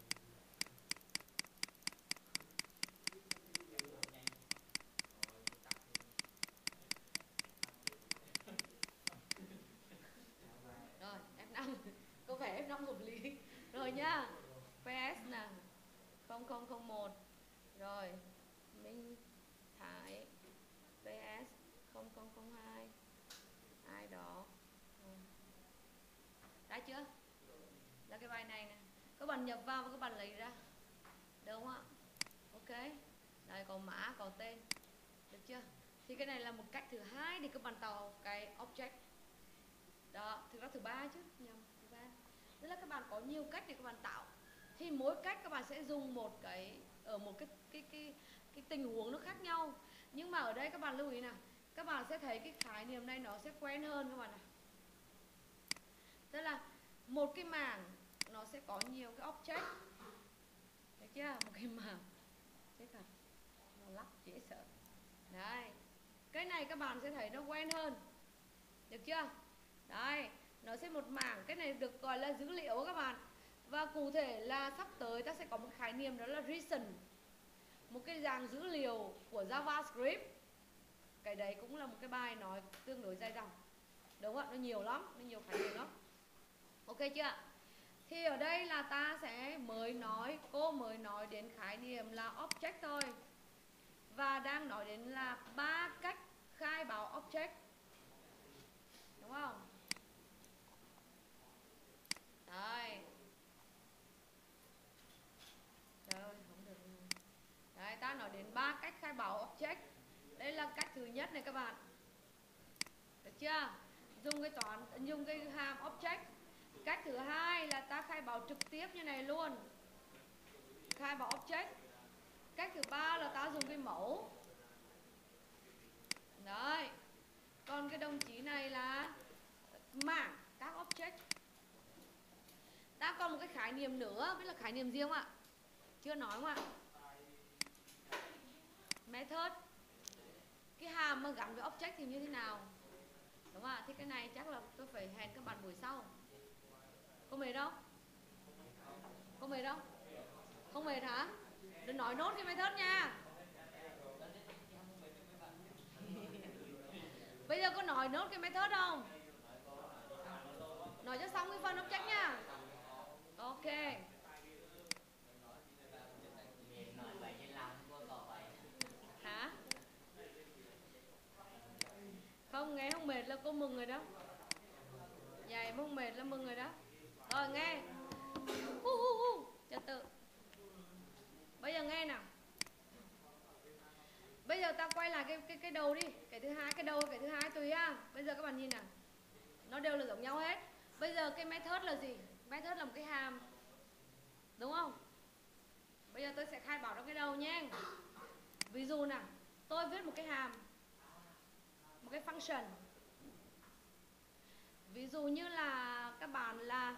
Rồi, F5. Có vẻ F5 hợp lý. Rồi nhá. PS nè. 0001. Rồi. Minh Thái. PS 0002. Ai đó. Đã chưa? Là cái bài này nè. Các bạn nhập vào và các bạn lấy ra. Được không ạ? Ok. Đây có mã, có tên. Được chưa? Thì cái này là một cách thứ hai để các bạn tạo cái object. Đó, thực ra thứ ba chứ, nhầm, thứ ba. Tức là các bạn có nhiều cách để các bạn tạo. Thì mỗi cách các bạn sẽ dùng một cái ở một cái tình huống nó khác nhau. Nhưng mà ở đây các bạn lưu ý nào, các bạn sẽ thấy cái khái niệm này nó sẽ quen hơn các bạn ạ. Tức là một cái mảng nó sẽ có nhiều cái object. Được chưa? Một cái mảng chết thật, nó lắc dễ sợ. Đấy, cái này các bạn sẽ thấy nó quen hơn. Được chưa? Đấy, nó sẽ một mảng, cái này được gọi là dữ liệu các bạn. Và cụ thể là sắp tới ta sẽ có một khái niệm đó là reason, một cái dạng dữ liệu của JavaScript. Cái đấy cũng là một cái bài nói tương đối dài dòng. Đúng không ạ? Nó nhiều lắm, nó nhiều khái niệm lắm. Ok chưa? Thì ở đây là ta sẽ cô mới nói đến khái niệm là object thôi. Và đang nói đến là 3 cách khai báo object. Đúng không? khai báo object. Đây là cách thứ nhất này các bạn. Được chưa? Dùng cái dùng cái hàm object. Cách thứ hai là ta khai báo trực tiếp như này luôn. Khai báo object. Cách thứ ba là ta dùng cái mẫu. Đấy. Còn cái đồng chí này là mảng các object. Ta còn một cái khái niệm nữa, biết là khái niệm riêng không ạ? Chưa nói không ạ? Method. Cái hàm mà gắn với object thì như thế nào? Đúng không ạ? Thì cái này chắc là tôi phải hẹn các bạn buổi sau. Không mệt đâu? Không mệt đâu? Không mệt hả? Đừng nói nốt cái method nha. Bây giờ có nói nốt cái method không? Nói cho xong cái phần object nha. Ok. Hả? Không, nghe không mệt là cô mừng rồi đó. Dạy mà không mệt là mừng rồi đó. Rồi nghe. Trật tự. Bây giờ nghe nào. Bây giờ ta quay lại cái đầu đi. Cái thứ hai, cái đầu cái thứ hai tùy ha. Bây giờ các bạn nhìn nào. Nó đều là giống nhau hết. Bây giờ cái method là gì? Method là một cái hàm. Đúng không? Bây giờ tôi sẽ khai báo trong cái đầu nhé. Ví dụ nào, tôi viết một cái hàm, một cái function. Ví dụ như là các bạn là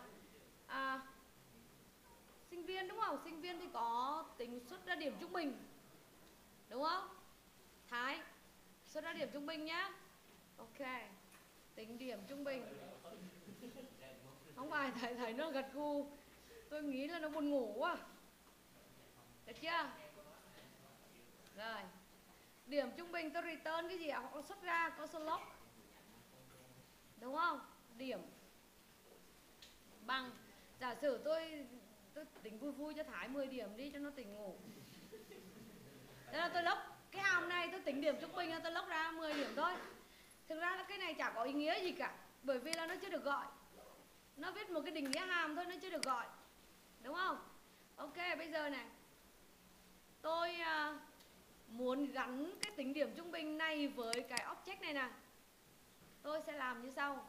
sinh viên đúng không? Sinh viên thì có tính xuất ra điểm trung bình. Đúng không? Thái, xuất ra điểm trung bình nhá. Ok. Tính điểm trung bình. Không phải thấy nó gật gù. Tôi nghĩ là nó buồn ngủ quá. Được chưa? Rồi. Điểm trung bình tôi return cái gì ạ? Họ xuất ra có slope. Đúng không? Điểm bằng. Giả sử tôi tính vui vui cho Thái 10 điểm đi cho nó tỉnh ngủ. Thế là tôi lốc cái hàm này, tôi tính điểm trung bình là tôi lốc ra 10 điểm thôi. Thực ra là cái này chả có ý nghĩa gì cả, bởi vì là nó chưa được gọi. Nó viết một cái định nghĩa hàm thôi, nó chưa được gọi. Đúng không? Ok, bây giờ này tôi muốn gắn cái tính điểm trung bình này với cái object này nè. Tôi sẽ làm như sau.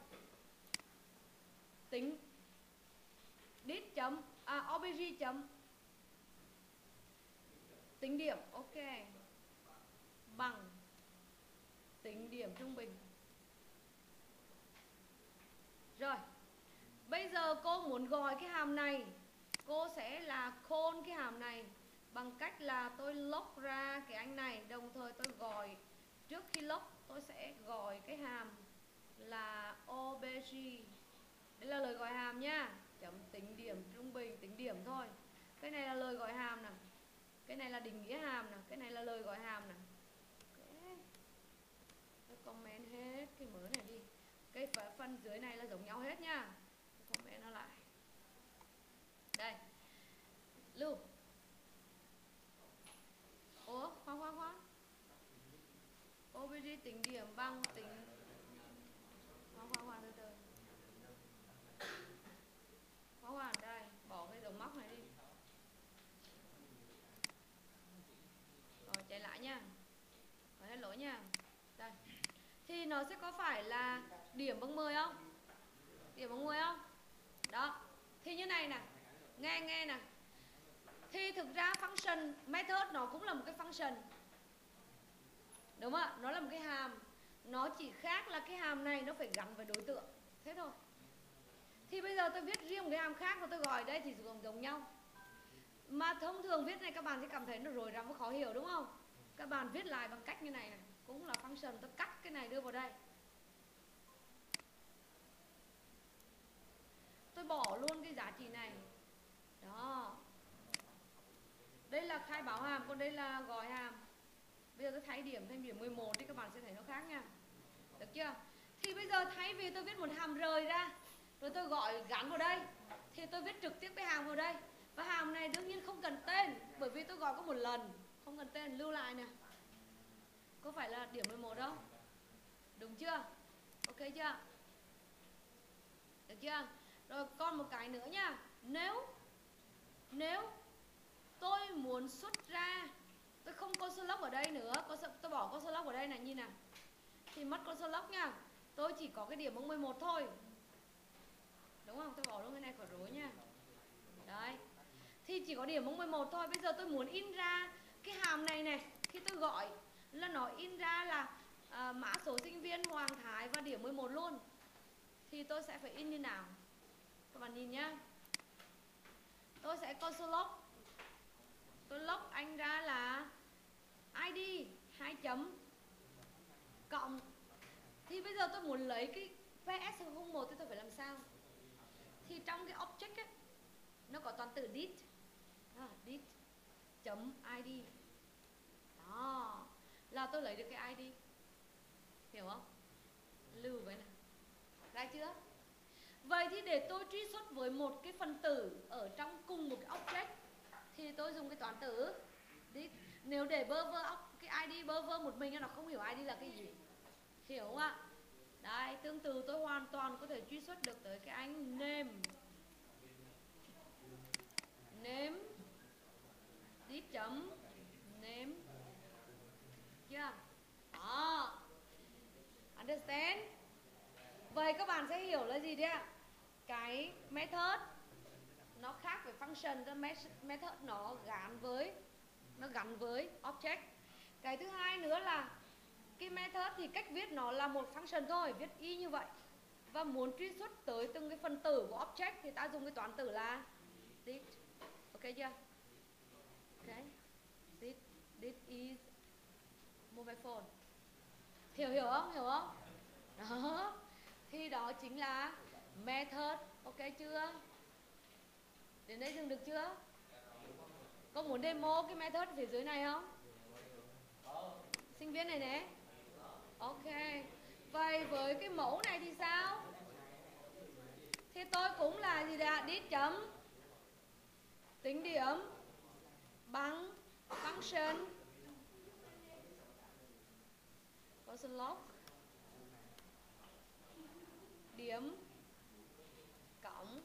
Tính dit chấm obj chấm tính điểm, ok, bằng tính điểm trung bình. Rồi. Bây giờ cô muốn gọi cái hàm này, cô sẽ là call cái hàm này bằng cách là tôi log ra cái anh này, đồng thời tôi gọi, trước khi log tôi sẽ gọi cái hàm là obj. Đây là lời gọi hàm nhá. Chấm tính điểm trung bình, tính điểm thôi. Cái này là lời gọi hàm nè. Cái này là định nghĩa hàm nè. Cái này là lời gọi hàm nè. Okay. Tôi comment hết cái mớ này đi. Cái phần dưới này là giống nhau hết nha. Tôi comment nó lại. Đây. Lưu. Ủa, khoan. OBJ tính điểm bằng tính. Khoan từ từ. Khoan, đây, bỏ cái dấu móc này đi. Rồi chạy lại nha. Rồi hết lỗi nha. Đây. Thì nó sẽ có phải là điểm bằng 10 không? Điểm bằng 10 không? Đó. Thì như này nè. Nghe nè. Thì thực ra function method nó cũng là một cái function. Đúng không ạ? Nó là một cái hàm. Nó chỉ khác là cái hàm này nó phải gắn với đối tượng. Thế thôi. Thì bây giờ tôi viết riêng một cái hàm khác và tôi gọi đây thì giống nhau. Mà thông thường viết này các bạn sẽ cảm thấy nó rối rắm và khó hiểu đúng không? Các bạn viết lại bằng cách như này này. Cũng là function, tôi cắt cái này đưa vào đây. Tôi bỏ luôn cái giá trị này. Đó. Đây là khai báo hàm, còn đây là gọi hàm. Bây giờ tôi thay điểm thành điểm 11 thì các bạn sẽ thấy nó khác nha. Được chưa? Thì bây giờ thay vì tôi viết một hàm rời ra, rồi tôi gọi gắn vào đây, thì tôi viết trực tiếp cái hàm vào đây. Và hàm này đương nhiên không cần tên, bởi vì tôi gọi có một lần. Không cần tên, lưu lại nè. Có phải là điểm 11 đâu? Đúng chưa? Ok chưa? Được chưa? Rồi còn một cái nữa nha. Nếu tôi muốn xuất ra, tôi không có slot ở đây nữa, tôi bỏ con số log ở đây này, nhìn nào. Thì mất con số log nha. Tôi chỉ có cái điểm mốc 11 thôi. Đúng không? Tôi bỏ luôn cái này khỏi rối nha. Đấy. Thì chỉ có điểm mốc 11 thôi. Bây giờ tôi muốn in ra cái hàm này này. Khi tôi gọi là nó in ra là mã số sinh viên Hoàng Thái và điểm 11 luôn. Thì tôi sẽ phải in như nào? Các bạn nhìn nhá. Tôi sẽ console log. Tôi log anh ra là ID 2 chấm cộng. Thì bây giờ tôi muốn lấy cái PS01 thì tôi phải làm sao? Thì trong cái object ấy, nó có toàn từ dit. Dit chấm ID. Đó. Là tôi lấy được cái ID. Hiểu không? Lưu với này. Ra chưa? Vậy thì để tôi truy xuất với một cái phần tử ở trong cùng một cái object thì tôi dùng cái toán từ dit. Nếu để bơ vơ cái ID bơ vơ một mình nó không hiểu ID là cái gì. Hiểu không ạ? Đấy, tương tự tôi hoàn toàn có thể truy xuất được tới cái anh name. Name dit chấm name. Chưa? Đó. Understand? Vậy các bạn sẽ hiểu là gì đấy ạ? Cái method nó khác với function. Cái method nó gắn với object. Cái thứ hai nữa là cái method thì cách viết nó là một function thôi, viết y như vậy. Và muốn truy xuất tới từng cái phần tử của object thì ta dùng cái toán tử là this. Ok chưa? Ok. This is mobile phone. Hiểu không? Hiểu không? Đó. Thì đó chính là method. Ok chưa? Đến đây dừng được chưa? Có muốn demo cái method phía dưới này không? Sinh viên này nè. Ok. Vậy với cái mẫu này thì sao? Thì tôi cũng là gì đã? Dit chấm tính điểm bằng function function log điểm cộng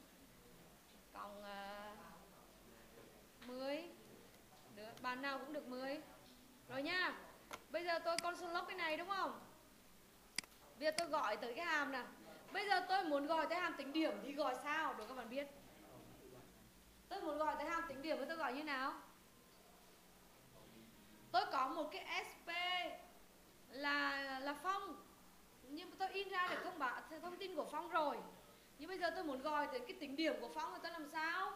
10. Được, bạn nào cũng được 10. Rồi nha. Bây giờ tôi console log cái này đúng không? Bây giờ tôi gọi tới cái hàm nè. Bây giờ tôi muốn gọi tới hàm tính điểm thì gọi sao để các bạn biết. Tôi muốn gọi tới hàm tính điểm thì tôi gọi như nào? Tôi có một cái SP là Phong. Nhưng mà tôi in ra được thông tin của Phong rồi. Nhưng bây giờ tôi muốn gọi tới cái tính điểm của Phong thì tôi làm sao?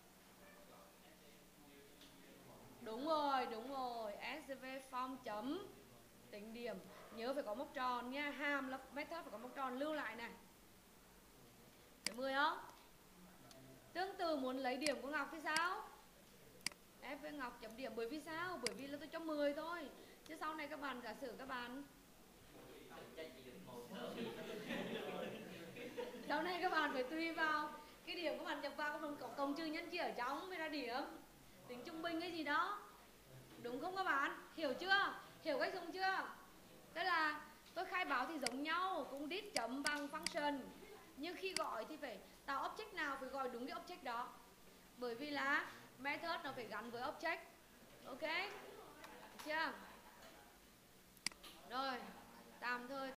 Đúng rồi. SV Phong chấm tính điểm. Nhớ phải có mốc tròn nha. Hàm là method phải có mốc tròn lưu lại này. Để 10 không? Tương tự muốn lấy điểm của Ngọc thì sao? F với Ngọc chấm điểm. Bởi vì sao? Bởi vì là tôi cho 10 thôi. Chứ sau này các bạn giả sử các bạn sau này các bạn phải tùy vào cái điểm các bạn nhập vào, các bạn cộng trừ nhân chia ở trong mới ra điểm. Tính trung bình cái gì đó. Đúng không các bạn? Hiểu chưa? Hiểu cách dùng chưa? Tức là tôi khai báo thì giống nhau, cũng dit chấm bằng function. Nhưng khi gọi thì phải tạo object nào phải gọi đúng cái object đó. Bởi vì là method nó phải gắn với object. Ok? Được chưa? Rồi, tạm thời